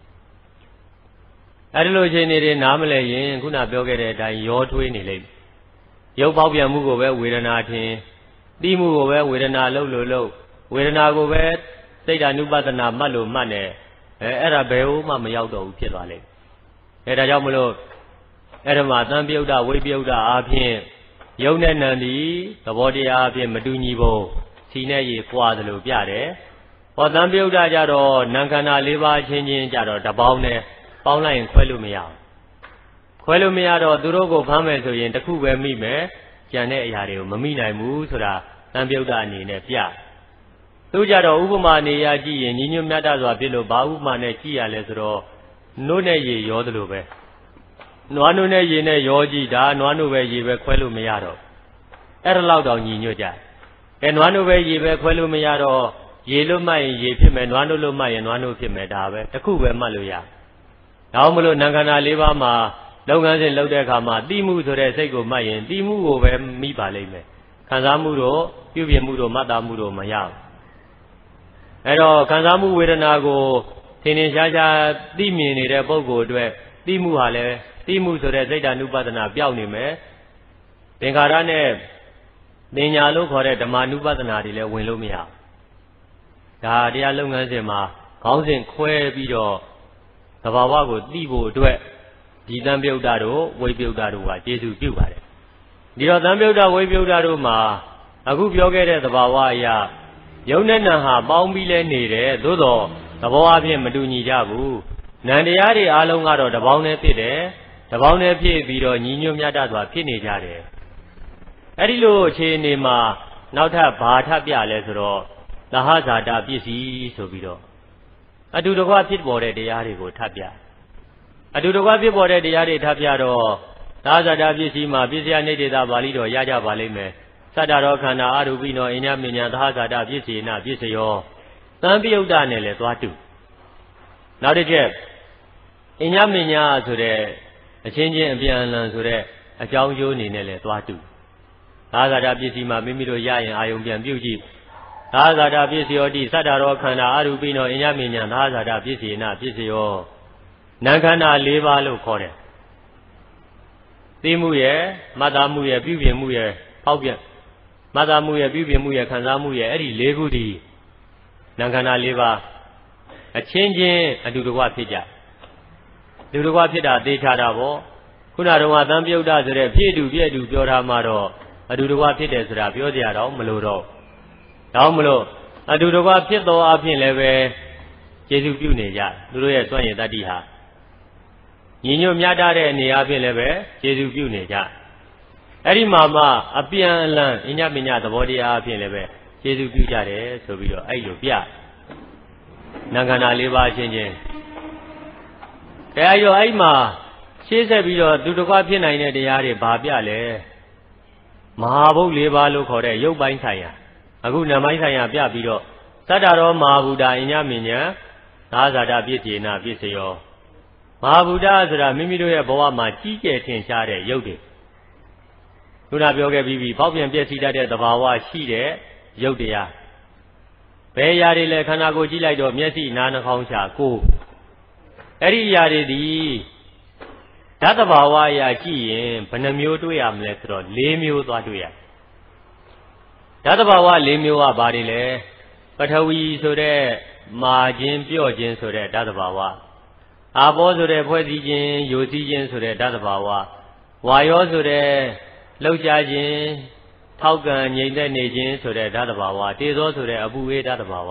အဲဒီလိုအခြေအနေတွေနားမလဲရင်ခုနပြောခဲ့တဲ့အတိုင်းရောထွေးနေလိမ့်မယ်။ရုပ်ပေါက်ပြန်မှုကိုပဲဝေဒနာထင်သိမှုကိုပဲဝေဒနာလို့လို့လို့ဝေဒနာကိုပဲစိတ်ဓာနုပဒနာမှတ်လို့မှတ်နေအဲအဲ့ဒါဘယ်ဟုတ်မှမရောက်တော့ဘူးဖြစ်သွားလိမ့်မယ်။အဲဒါကြောင့်မလို့အဲ့ဒါမှာသံပြုတ်တာဝိပယုတ်တာအားဖြင့်ယုံနဲ့နံသည်သဘောတရားအဖြစ်မတူညီဖို့ခြိနဲ့ရေကွာသလိုပြတယ်။ဟောသံပြုတ်တာကြတော့နံခန္ဓာ၄ပါးချင်းချင်းကြတော့တပေါင်းနဲ့ပေါင်းလိုက်ရင်ခွဲလို့မရဘူး။ခွဲလို့မရတော့သူတို့ကိုဖမ်းမယ်ဆိုရင်တစ်ခုပဲမိမယ်။ကြံတဲ့အရာတွေကိုမမိနိုင်ဘူးဆိုတာသံပြုတ်တာအနေနဲ့ပြ။သူကြတော့ဥပမာနေရာကြည့်ရင်ညီညွတ်မြတ်တာစွာဖြစ်လို့ဘာဥပမာနဲ့ကြည့်ရလဲဆိုတော့နှုတ်နဲ့ရေရောသလိုပဲ။နွားနို့နဲ့ရေနဲ့ရောကြည့်ဒါနွားနို့ပဲရေပဲခွဲလို့မရတော့အဲ့ဒါလောက်တောင်ညီညွတ်ကြအဲနွားနို့ပဲရေပဲခွဲလို့မရတော့ရေလို့မှတ်ရင်ရေဖြစ်မယ်နွားနို့လို့မှတ်ရင်နွားနို့ဖြစ်မယ်ဒါပဲတစ်ခုပဲမှတ်လို့ရဒါမှမလို့နံခန္ဓာ၄ပါးမှာလုပ်ငန်းစဉ်လုပ်တဲ့အခါမှာတိမှုဆိုတဲ့စိတ်ကိုမှတ်ရင်တိမှုကိုပဲမိပါလိမ့်မယ်ခံစားမှုတို့ပြုပြင်မှုတို့မှတ်သားမှုတို့မရဘူးအဲ့တော့ခံစားမှုဝေဒနာကိုထင်ထင်ရှားရှားသိမြင်နေတဲ့ပုဂ္ဂိုလ်အတွက်သိမှုဟာလည်းသိမှုဆိုတဲ့စိတ်ဓာနုပဒနာပျောက်နေမယ်သင်္ခါရနဲ့သင်ညာလို့ခေါ်တဲ့ဓမ္မနုပဒနာတွေလည်းဝင်လို့မရဘူးဒါတရားလုပ်ငန်းစဉ်မှာခေါင်းစဉ်ခွဲပြီးတော့သဘာဝကိုသိဖို့အတွက်ဒီသံပြုတ်တာတို့ဝိပယုတ်တာတို့ကကျေစုပြုပါတယ်ဒီတော့သံပြုတ်တာဝိပယုတ်တာတို့မှာအခုပြောခဲ့တဲ့သဘာဝအရာယုံနဲ့နံဟာပေါင်းပြီးလဲနေတယ်သို့တော့သဘောအဖြစ်မတူညီကြဘူးနံတရားတွေအားလုံးကတော့တပေါင်းနဲ့ဖြစ်တယ်တပေါင်းနဲ့ဖြစ်ပြီးတော့ညီညွတ်မြတ်တာစွာဖြစ်နေကြတယ်အဲ့ဒီလိုအခြေအနေမှာနောက်ထပ်ဘာထပ်ပြလဲဆိုတော့သဟဇာတပစ္စည်းဆိုပြီးတော့အတူတကွဖြစ်ပေါ်တဲ့တရားတွေကိုထပ်ပြအတူတကွဖြစ်ပေါ်တဲ့တရားတွေထပ်ပြတော့သဟဇာတပစ္စည်းမှာပစ္စယနိဒေတာပါဠိတော်ရကြပါလိမ့်မယ်သတ္တရောခန္ဓာအရူပိနောအညမဉ္ဇသဟဇာတပစ္စေနပစ္စယောသံပယုတ်တနဲ့လည်းသွားတူနောက်တစ်ချက်အညမဉ္ဇဆိုတဲ့အချင်းချင်းအပြန်အလှန်ဆိုတဲ့အကြောင်းကျိုးအနေနဲ့လည်းသွားတူသာသတာပစ္စည်းမှာမိမိတို့ရရင်အာယုံပြန်ပြုကြည့်သာသတာပစ္စယောတိသတ္တရောခန္ဓာအရူပိနောအညမဉ္ဇသာသတာပစ္စေနပစ္စယောနံခန္ဓာ၄ပါးလို့ခေါ်တယ်သိမှုရဲ့မှတ်သားမှုရဲ့ပြုပြင်မှုရဲ့ဖောက်ပြန်မှတ်သားမှုရဲ့ပြုပြင်မှုရဲ့ခံစားမှုရဲ့အဲ့ဒီ၄ခုတည်းနံခန္ဓာ၄ပါးအချင်းချင်းအတူတကွဖြစ်ကြလူတကွဖြစ်တာသိချတာပေါ့ခုနကတော့သံပြုတ်တာဆိုတဲ့ဖြစ်တူပြည့်တူပြောထားမှတော့အတူတကွဖြစ်တယ်ဆိုတာပြောကြရတော့မလို့တော့ဒါမှမလို့အတူတကွဖြစ်သောအဖြစ်လည်းပဲကျေစုပြုနေကြသူတို့ရဲ့စွန့်ရည်တတ္တိဟာညီညွတ်မြတ်တဲ့အနေအချင်းလည်းပဲကျေစုပြုနေကြအဲ့ဒီမှာမှအပြန်အလှန်အညပညာသဘောတရားအဖြစ်လည်းပဲကျေစုပြုကြတယ်ဆိုပြီးတော့အဲ့လိုပြနံခန္ဓာ၄ပါးချင်းချင်းကဲအဲ့တော့အဲ့မှာရှေ့ဆက်ပြီးတော့သူတစ်ခွဖြစ်နိုင်တဲ့တရားတွေဘာပြလဲမဟာဘုတ်၄ပါးလို့ခေါ်တဲ့ရုပ်ပိုင်းဆိုင်ရာအခုနံပိုင်းဆိုင်ရာပြပြီးတော့သတ္တရောမဟာဗုဒ္ဓအညမဉ္ဇသာဇာတပစ္စေနပစ္စယောမဟာဗုဒ္ဓဆိုတာမိမိတို့ရဲ့ဘဝမှာကြီးကျယ်ထင်ရှားတဲ့ရုပ်တွေခုနပြောခဲ့ပြီးပြီဖောက်ပြန်ပြည့်စည်တတ်တဲ့သဘာဝရှိတဲ့ရုပ်တရားဘယ်အရာတွေလဲခန္ဓာကိုယ်ကြည့်လိုက်တော့မျက်စိနားနှာခေါင်းရှာကိုယ်အဲ့ဒီအရာတွေဒီဓာတ်သဘာဝအရာကြည့်ရင်ဘယ်နှမျိုးတွေ့ရမလဲဆိုတော့၄မျိုးသွားတွေ့ရဓာတ်သဘာဝ၄မျိုးကဘာတွေလဲပထဝီဆိုတဲ့မာခြင်းပြော့ခြင်းဆိုတဲ့ဓာတ်သဘာဝအာဘောဆိုတဲ့ဖွဲ့စည်းခြင်းယိုစီးခြင်းဆိုတဲ့ဓာတ်သဘာဝဝါယောဆိုတဲ့လှုပ်ရှားခြင်းထောက်ကံငြိမ်သက်နေခြင်းဆိုတဲ့ဓာတ်သဘာဝတေဇောဆိုတဲ့အပူဝေးဓာတ်သဘာဝ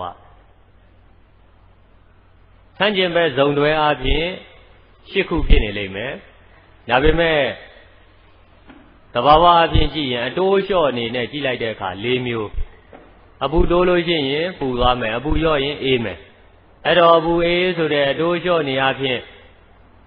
ဆန့်ကျင်ဘက်ဇုံတွဲအားဖြင့်ရှစ်ခုဖြစ်နေလိမ့်မယ်ဒါပေမဲ့သဘာဝအဖြစ်ကြည့်ရင်အတိုးလျှော့အနေနဲ့ကြည့်လိုက်တဲ့အခါ၄မျိုးအပူတိုးလို့ရှိရင်ပူသွားမယ်အပူလျော့ရင်အေးမယ်အဲ့တော့အပူအေးဆိုတဲ့အတိုးလျှော့နေအားဖြင့်ပူ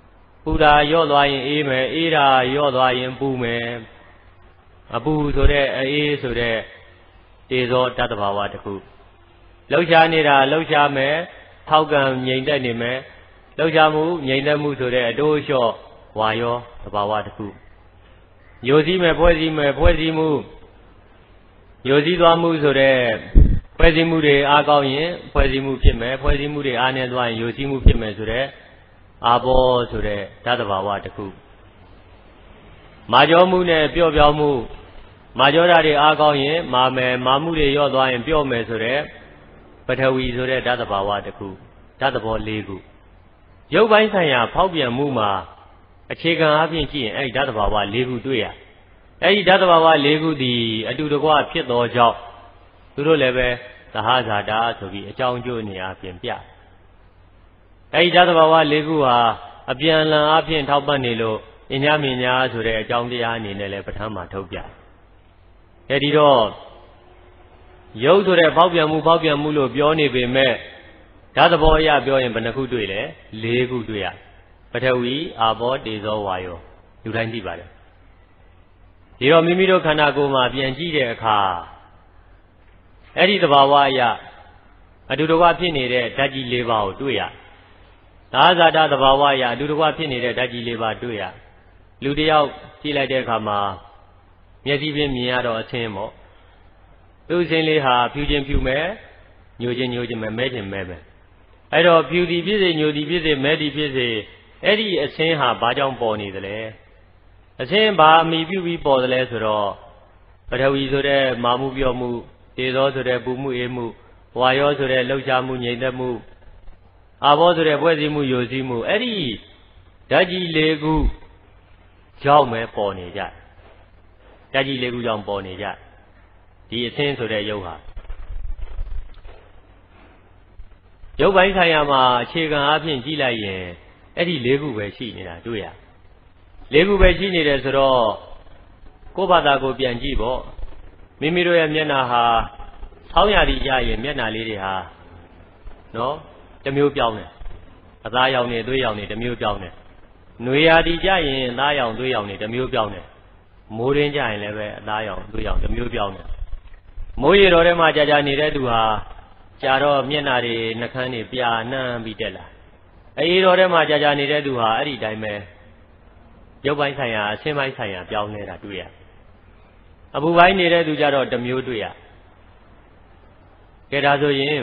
ပူတာရော့သွားရင်အေးမယ်အေးတာရော့သွားရင်ပူမယ်အပူဆိုတဲ့အေးဆိုတဲ့တေဇောတတ္တဘာဝတစ်ခုလှုပ်ရှားနေတာလှုပ်ရှားမယ်ထောက်ကံငြိမ်သက်နေမယ်လှုပ်ရှားမှုငြိမ်သက်မှုဆိုတဲ့အတိုးလျှော့ဝါရောတဘာဝတစ်ခုယိုစည်းမယ်ဖွဲ့စည်းမယ်ဖွဲ့စည်းမှုယိုစည်းသွားမှုဆိုတဲ့ဖွဲ့စည်းမှုတွေအားကောင်းရင်ဖွဲ့စည်းမှုဖြစ်မယ်ဖွဲ့စည်းမှုတွေအားနည်းသွားရင်ယိုစည်းမှုဖြစ်မယ်ဆိုတဲ့အာဘောဆိုတဲ့ဓာတ်တဘာဝတစ်ခုမာကြောမှုနဲ့ပျော့ပြောင်းမှုမာကြောဓာတ်တွေအားကောင်းရင်မာမယ်မာမှုတွေရော့သွားရင်ပျော့မယ်ဆိုတဲ့ပထဝီဆိုတဲ့ဓာတ်တဘာဝတစ်ခုဓာတ်သဘော၄ခုရုပ်ပိုင်းဆိုင်ရာဖောက်ပြန်မှုမှာအခြေခံအားဖြင့်ကြည့်ရင်အဲ့ဒီဓာတ်သဘာဝ၄ခုတွေ့ရအဲ့ဒီဓာတ်သဘာဝ၄ခုဒီအတူတကွဖြစ်သောကြောင့်သူတို့လည်းပဲသဟဇာတာဆိုပြီးအကြောင်းကျိုးအနေအချင်းပြအဲ့ဒီဓာတ်သဘာဝ၄ခုဟာအပြန်အလှန်အားဖြင့်ထောက်ပံ့နေလို့အညာမြညာဆိုတဲ့အကြောင်းတရားအနေနဲ့လည်းပဋ္ဌာန်းမှာထုတ်ပြအဲ့ဒီတော့ရုပ်ဆိုတဲ့ဖောက်ပြန်မှုဖောက်ပြန်မှုလို့ပြောနေပေမဲ့ဓာတ်သဘောအရပြောရင်ဘယ်နှခုတွေ့လဲ၄ခုတွေ့ရပထဝီအာဘောတေဇောဝါယောလူတိုင်းသိပါတယ်ဒီတော့မိမိတို့ခန္ဓာကိုယ်မှာပြန်ကြည့်တဲ့အခါအဲ့ဒီသဘာဝအရအတူတကွဖြစ်နေတဲ့ဓာတ်ကြီး၄ပါးကိုတွေ့ရသာဇာတသဘာဝအရအတူတကွဖြစ်နေတဲ့ဓာတ်ကြီး၄ပါးတွေ့ရလူတယောက်ကြည့်လိုက်တဲ့အခါမှာမျက်စိဖြင့်မြင်ရတော့အချင်းပေါ့သူ့အချင်းလေးဟာဖြူချင်းဖြူမယ်ညိုချင်းညိုချင်းမယ်မဲချင်းမဲမယ်အဲ့တော့ဖြူသည်ဖြစ်စေညိုသည်ဖြစ်စေမဲသည်ဖြစ်စေအဲ့ဒီအချင်းဟာဘာကြောင့်ပေါ်နေသလဲအချင်းဘာအမိပြုပြီးပေါ်သလဲဆိုတော့ပထဝီဆိုတဲ့မာမှုပြောမှုတေဇောဆိုတဲ့ပူမှုအေးမှုဝါယောဆိုတဲ့လှုပ်ရှားမှုငြိမ်သက်မှုအာဘောဆိုတဲ့ဖွဲ့စည်းမှုယိုစည်းမှုအဲ့ဒီဓာတ်ကြီး၄ခုကြောင့်ပဲပေါ်နေကြဓာတ်ကြီး၄ခုကြောင့်ပေါ်နေကြဒီအချင်းဆိုတဲ့ရုပ်ဟာရုပ်ပိုင်းဆိုင်ရာမှာအခြေခံအားဖြင့်ကြည့်လိုက်ရင်အဲ့ဒီ၄ခုပဲရှိနေတာတွေ့ရ၄ခုပဲရှိနေတယ်ဆိုတော့ကိုယ့်ဘာသာကိုပြန်ကြည့်ပေါ့မိမိတို့ရဲ့မျက်နှာဟာဆောင်းရာသီကြရင်မျက်နှာလေးတွေဟာနော်တစ်မျိုးပြောင်းတယ်အသားရောင်နေသွေးရောင်နေတစ်မျိုးပြောင်းတယ်နွေရာသီကြရင်အသားရောင်သွေးရောင်နေတစ်မျိုးပြောင်းတယ်မိုးရင်းကြရင်လည်းပဲအသားရောင်သွေးရောင်တစ်မျိုးပြောင်းတယ်မိုးရေတော်ထဲမှာကြာကြာနေတဲ့သူဟာကြာတော့မျက်နှာတွေနှကန်းတွေပြာနှမ်းပြီးတက်လာအေးတော်ထဲမှာကြာကြာနေတဲ့သူဟာအဲ့ဒီတိုင်းပဲရုပ်ပိုင်းဆိုင်ရာအဆင်းပိုင်းဆိုင်ရာပြောင်းနေတာတွေ့ရအပူပိုင်းနေတဲ့သူကြတော့တစ်မျိုးတွေ့ရကဲဒါဆိုရင်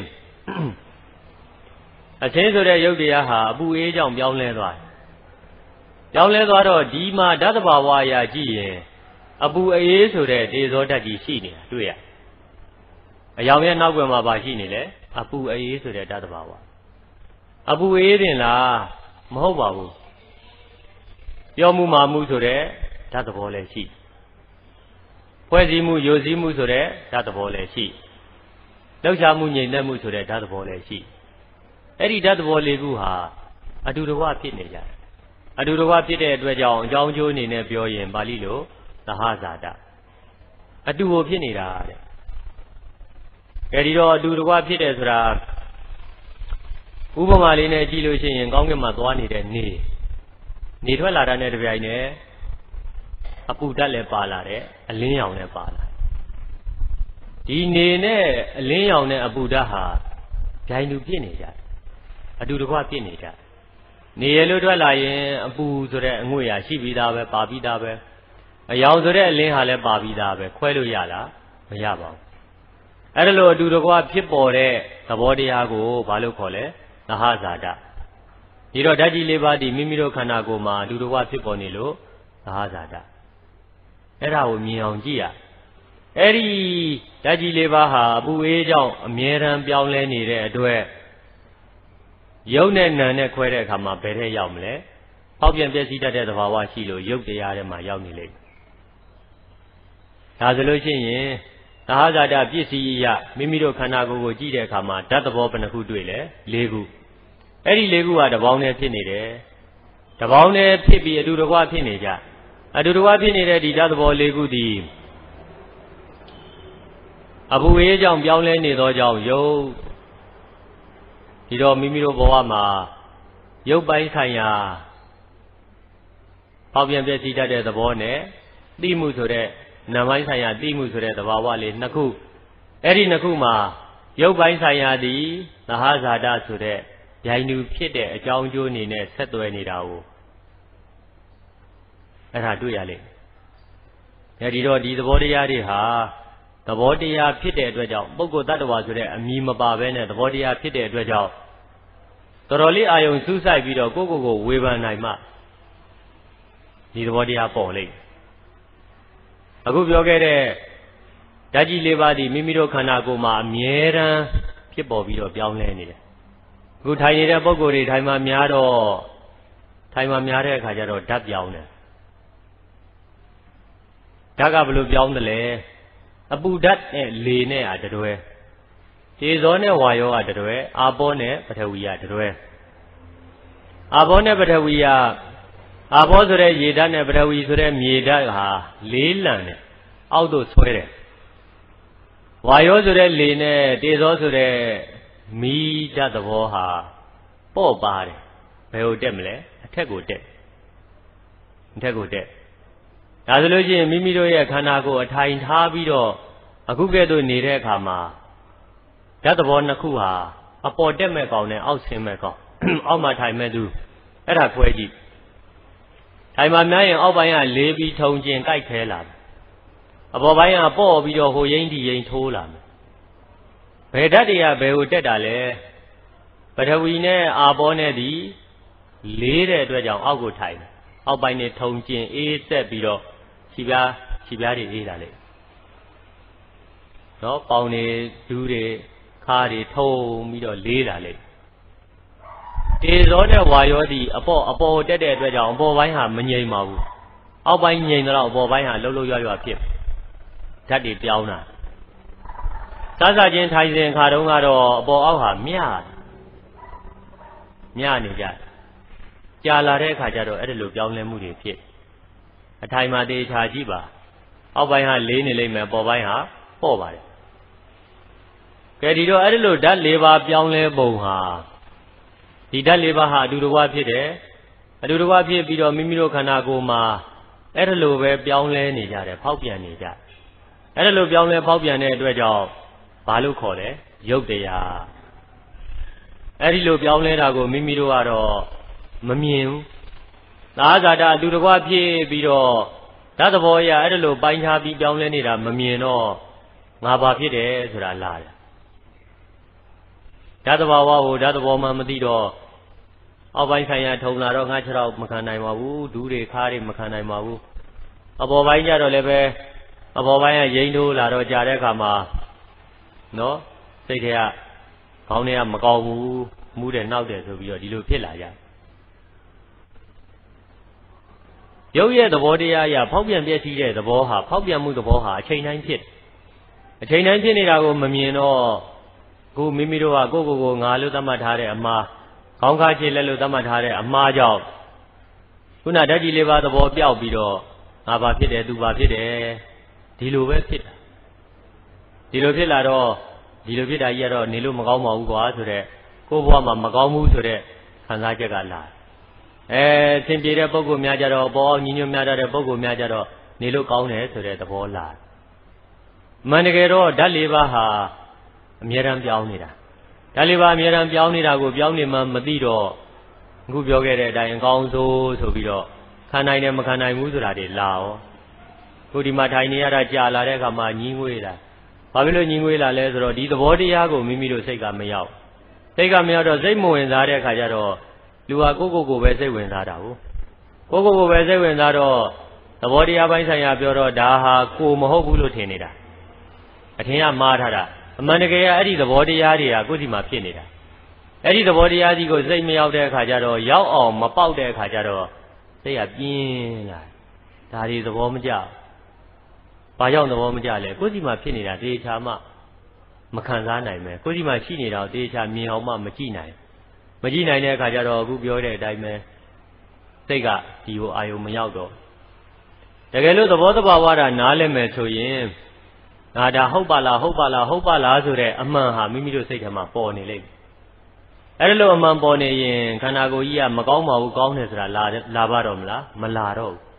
အဆင်းဆိုတဲ့ရုပ်တရားဟာအပူအေးကြောင့်ပြောင်းလဲသွားတယ်ပြောင်းလဲသွားတော့ဒီမှာဓာတ်သဘာဝအရာကြည့်ရင်အပူအေးဆိုတဲ့တေဇောဓာတ်ကြီးရှိနေတာတွေ့ရအယောင်ရဲ့နောက်ွယ်မှာပါရှိနေလေအပူအေးဆိုတဲ့ဓာတ်သဘာဝအပူအေးတင်လားမဟုတ်ပါဘူးပြောမှုမာမှုဆိုတဲ့ဓာတ်သဘောလည်းရှိဖွဲ့စည်းမှုယိုစည်းမှုဆိုတဲ့ဓာတ်သဘောလည်းရှိလှုပ်ရှားမှုငြိမ်သက်မှုဆိုတဲ့ဓာတ်သဘောလည်းရှိအဲ့ဒီဓာတ်သဘောလေးခုဟာအတူတကွဖြစ်နေကြတယ်အတူတကွဖြစ်တဲ့အတွက်ကြောင့်အကြောင်းကျိုးအနေနဲ့ပြောရင်ပါဠိလိုသဟဇာတအတူကိုဖြစ်နေတာတဲ့အဲဒီတော့အတူတကွဖြစ်တယ်ဆိုတာဥပမာလေးနဲ့ကြည့်လို့ရှိရင်ကောင်းကင်မှာသွားနေတဲ့နေနေထွက်လာတဲ့တပြိုင်နက်အပူဓာတ်လည်းပါလာတယ်အလင်းရောင်လည်းပါလာဒီနေနဲ့အလင်းရောင်နဲ့အပူဓာတ်ဟာဂျိုင်တူဖြစ်နေကြတယ်အတူတကွဖြစ်နေကြနေရလို့ထွက်လာရင်အပူဆိုတဲ့အငွေ့ရာရှိပြီးသားပဲပါပြီးသားပဲအယောင်ဆိုတဲ့အလင်းဟာလည်းပါပြီးသားပဲခွဲလို့ရလားမရပါဘူးအဲ့ဒါလို့အတူတကွဖြစ်ပေါ်တဲ့သဘောတရားကိုဘာလို့ခေါ်လဲသဟဇာတဒီတော့ဓာတ်ကြီး၄ပါးဒီမိမိတို့ခန္ဓာကိုယ်မှာအတူတကွဖြစ်ပေါ်နေလို့သဟဇာတအဲ့ဒါကိုမြင်အောင်ကြည့်ရအဲ့ဒီဓာတ်ကြီး၄ပါးဟာအပူအေးကြောင့်အမြဲတမ်းပြောင်းလဲနေတဲ့အတွက်ရုပ်နဲ့နာနဲ့ခွဲတဲ့အခါမှာဘယ်ထဲရောက်မလဲပေါက်ပြန်ပြည့်စည်တတ်တဲ့သဘာဝရှိလို့ရုပ်တရားထဲမှာရောက်နေလိမ့်ဒါဆိုလို့ရှိရင်သဟဇာတပစ္စည်းရမိမိတို့ခန္ဓာကိုယ်ကိုကြည့်တဲ့အခါမှာဓာတ်သဘောဘယ်နှခုတွေ့လဲ၄ခုအဲ့ဒီ၄ခုကတပေါင်းနဲ့ဖြစ်နေတယ်တပေါင်းနဲ့ဖြစ်ပြီးအတူတကွဖြစ်နေကြအတူတကွဖြစ်နေတဲ့ဒီဓာတ်သဘော၄ခုသည်အပူအေးကြောင့်ပြောင်းလဲနေသောကြောင့်ယုတ်ဒီတော့မိမိတို့ဘဝမှာရုပ်ပိုင်းဆိုင်ရာဖောက်ပြန်ပြည့်စည်တတ်တဲ့သဘောနဲ့သိမှုဆိုတဲ့နာမ်ပိုင်းဆိုင်ရာသိမှုဆိုတဲ့သဘာဝလေးနှစ်ခုအဲ့ဒီနှစ်ခုမှာရုပ်ပိုင်းဆိုင်ရာသည်သဟဇာတဆိုတဲ့ဗျိုင်တူဖြစ်တဲ့အကြောင်းကျိုးအနေနဲ့ဆက်သွယ်နေတာကိုအဲ့ဒါတွေ့ရလိမ့်မယ်ဒီတော့ဒီသဘောတရားတွေဟာသဘောတရားဖြစ်တဲ့အတွက်ကြောင့်ပုဂ္ဂိုလ်တ attva ဆိုတဲ့အမည်မပါဘဲနဲ့သဘောတရားဖြစ်တဲ့အတွက်ကြောင့်တော်တော်လေးအာယုံစူးစိုက်ပြီးတော့ကိုယ့်ကိုယ်ကိုဝေဖန်နိုင်မှဒီသဘောတရားပေါ်လိမ့်အခုပြောခဲ့တဲ့ဓာတ်ကြီးလေးပါးဒီမိမိတို့ခန္ဓာကိုယ်မှာအမြဲတမ်းဖြစ်ပေါ်ပြီးတော့ပြောင်းလဲနေတယ်အခုထိုင်နေတဲ့ပုဂ္ဂိုလ်တွေထိုင်မှများတော့ထိုင်မှများတဲ့အခါကျတော့ဓာတ်ပြောင်းတယ်ဓာတ်ကဘယ်လိုပြောင်းတယ်လဲအပူဓာတ်နဲ့လေနဲ့อ่ะတတွဲတေဇောနဲ့ဝါယောကတတွဲအာဘောနဲ့ပထဝီကတတွဲအာဘောနဲ့ပထဝီကအာဘောဆိုတဲ့ရေဓာတ်နဲ့ပထဝီဆိုတဲ့မြေဓာတ်ဟာလေးလံတယ်အောက်သို့ဆွဲတယ်ဝါယောဆိုတဲ့လေနဲ့တေဇောဆိုတဲ့မီးဓာတ်သဘောဟာပေါ့ပါတယ်ဘယ်ကိုတက်မလဲအထက်ကိုတက်အထက်ကိုတက်ဒါဆိုလို့ရှိရင်မိမိတို့ရဲ့ခန္ဓာကိုယ်အထိုင်ထားပြီးတော့အခုကဲ့သို့နေတဲ့အခါမှာဓာတ်သဘောနှစ်ခုဟာအပေါ်တက်မဲ့ကောင်နဲ့အောက်ဆင်းမဲ့ကောင်အောက်မှာထိုင်မဲ့သူအဲ့ဒါခွဲကြည့်ထိုင်မှာများရင်အောက်ပိုင်းကလေးပြီးထုံကျင်ကြိုက်ခဲလာတယ်အပေါ်ပိုင်းကပေါ့ပြီးတော့ဟိုရင်းဒီရင်းထိုးလာတယ်ဘယ်ဓာတ်တွေကဘယ်ကိုတက်တာလဲပထဝီနဲ့အာဘောနဲ့ဒီလေးတဲ့အတွက်ကြောင့်အောက်ကိုထိုင်တယ်အောက်ပိုင်းနဲ့ထုံကျင်အေးဆက်ပြီးတော့ခြေပြားခြေပြားတွေအေးလာလေနော်ပေါင်တွေဒူးတွေခါးတွေထုံပြီးတော့လေးလာလေတေဇောနဲ့ဝါယောသည်အပေါ်အပေါ်တက်တဲ့အတွက်ကြောင့်အပေါ်ပိုင်းဟာမငြိမ်ပါဘူးအောက်ပိုင်းငြိမ်တော့အပေါ်ပိုင်းဟာလှုပ်လှုပ်ရွရွဖြစ်ဓာတ်တွေပြောင်းတာစားစားချင်းထိုင်စဉ်ခါတုန်းကတော့အပေါ်အောက်ဟာမျှမျှနေကြကြာလာတဲ့အခါကျတော့အဲ့ဒါလိုပြောင်းလဲမှုတွေဖြစ်အထိုင်မှာတေချာကြည့်ပါအောက်ပိုင်းဟာလေးနေလိမ့်မယ်ပေါ်ပိုင်းဟာပေါ့ပါတယ်ကဲဒီတော့အဲ့ဒါလိုဓာတ်၄ပါးပြောင်းလဲပုံဟာဒီဓာတ်၄ပါးဟာအတူတကွဖြစ်တယ်အတူတကွဖြစ်ပြီးတော့မိမိတို့ခန္ဓာကိုယ်မှာအဲ့ဒါလိုပဲပြောင်းလဲနေကြတယ်ဖောက်ပြန်နေကြအဲ့ဒါလိုပြောင်းလဲဖောက်ပြန်တဲ့အတွက်ကြောင့်ဘာလို့ခေါ်လဲရုပ်တရားအဲ့ဒီလိုပြောင်းလဲတာကိုမိမိတို့ကတော့မမြင်ဘူးသာဇာတာအတူတကွဖြစ်ပြီးတော့ဓာတ်သဘောအရအဲ့ဒါလိုပိုင်းခြားပြီးပြောင်းလဲနေတာမမြင်တော့ငါဘာဖြစ်တယ်ဆိုတာလာတယ်ဓာတ်သဘာဝကိုဓာတ်သဘောမှမသိတော့အောက်ပိုင်းဆိုင်ရာထုံလာတော့ငါခြေတော့မခံနိုင်ပါဘူးဒူးတွေခါးတွေမခံနိုင်ပါဘူးအပေါ်ပိုင်းကျတော့လည်းပဲအပေါ်ပိုင်းကရိမ့်ထိုးလာတော့ကြာတဲ့အခါမှာနော်စိတ်ထဲကခေါင်းထဲကမကောင်းဘူးမူးတယ်နှောက်တယ်ဆိုပြီးတော့ဒီလိုဖြစ်လာကြရုပ်ရဲ့သဘောတရားအရဖောက်ပြန်ပြည့်စည်တဲ့သဘောဟာဖောက်ပြန်မှုသဘောဟာအချိန်တိုင်းဖြစ်အချိန်တိုင်းဖြစ်နေတာကိုမမြင်တော့ကိုမိမိတို့ကကိုယ့်ကိုယ်ကိုငါလို့သတ်မှတ်ထားတဲ့အမှားခေါင်းခါချေလက်လို့သတ်မှတ်ထားတဲ့အမှားကြောင့်ခုနဓာတ်ကြီးလေးပါးသဘောပြောက်ပြီးတော့ငါဘာဖြစ်တယ်သူဘာဖြစ်တယ်ဒီလိုပဲဖြစ်တာဒီလိုဖြစ်လာတော့ဒီလိုဖြစ်တာကြီးကတော့နေလို့မကောင်းပါဘူးကွာဆိုတော့ကိုယ့်ဘဝမှာမကောင်းဘူးဆိုတော့ခံစားချက်ကလာအဲသင်ပြေတဲ့ပုံကိုများကြတော့ပေါ်အောင်ညီညွတ်များတဲ့ပုံကိုများကြတော့နေလို့ကောင်းတယ်ဆိုတဲ့သဘောလာမှန်တကယ်တော့ဓာတ်လေးပါးဟာအမြဲတမ်းပြောင်းနေတာဓာတ်လေးပါးအမြဲတမ်းပြောင်းနေတာကိုပြောင်းနေမှမသိတော့အခုပြောခဲ့တဲ့အတိုင်းအကောင်းဆုံးဆိုပြီးတော့ခံနိုင်တယ်မခံနိုင်ဘူးဆိုတာတွေလာရောခုဒီမှာထိုင်နေရတာကြာလာတဲ့အခါမှာညီးငွေးလာဘာဖြစ်လို့ညီးငွေးလာလဲဆိုတော့ဒီသဘောတရားကိုမိမိတို့စိတ်ကမရောက်စိတ်ကမရောက်တော့စိတ်မဝင်စားတဲ့အခါကျတော့လူဟာကိုယ့်ကိုယ်ကိုပဲစိတ်ဝင်စားတာကိုကိုယ့်ကိုယ်ကိုပဲစိတ်ဝင်စားတော့သဘောတရားပိုင်းဆိုင်ရာပြောတော့ဒါဟာကိုမဟုတ်ဘူးလို့ထင်နေတာအထင်ကမှားထားတာအမှန်တကယ်ကအဲ့ဒီသဘောတရားတွေကကိုယ့်စီမှာဖြစ်နေတာအဲ့ဒီသဘောတရားကြီးကိုစိတ်မရောက်တဲ့အခါကျတော့ရောက်အောင်မပေါက်တဲ့အခါကျတော့စိတ်ကပြင်းလာဒါတွေသဘောမကျဘာကြောင့်သဘောမကျလဲကိုယ့်စီမှာဖြစ်နေတာတေချာမှမခံစားနိုင်ပဲကိုယ့်စီမှာရှိနေတာတေချာမြင်အောင်မှမကြည့်နိုင်မကြည့်နိုင်တဲ့အခါကျတော့အခုပြောတဲ့အတိုင်းပဲစိတ်ကဒီဟိုအာယုံမရောက်တော့တကယ်လို့သဘောတဘာဝတာနားလည်မယ်ဆိုရင်ငါဒါဟုတ်ပါလားဟုတ်ပါလားဟုတ်ပါလားဆိုတဲ့အမှန်ဟာမိမိတို့စိတ်ထဲမှာပေါ်နေလိမ့်မယ်အဲ့ဒါလို့အမှန်ပေါ်နေရင်ခန္ဓာကိုယ်ကြီးကမကောင်းပါဘူးကောင်းတယ်ဆိုတာလာလာပါတော့မလားမလာတော့ဘူး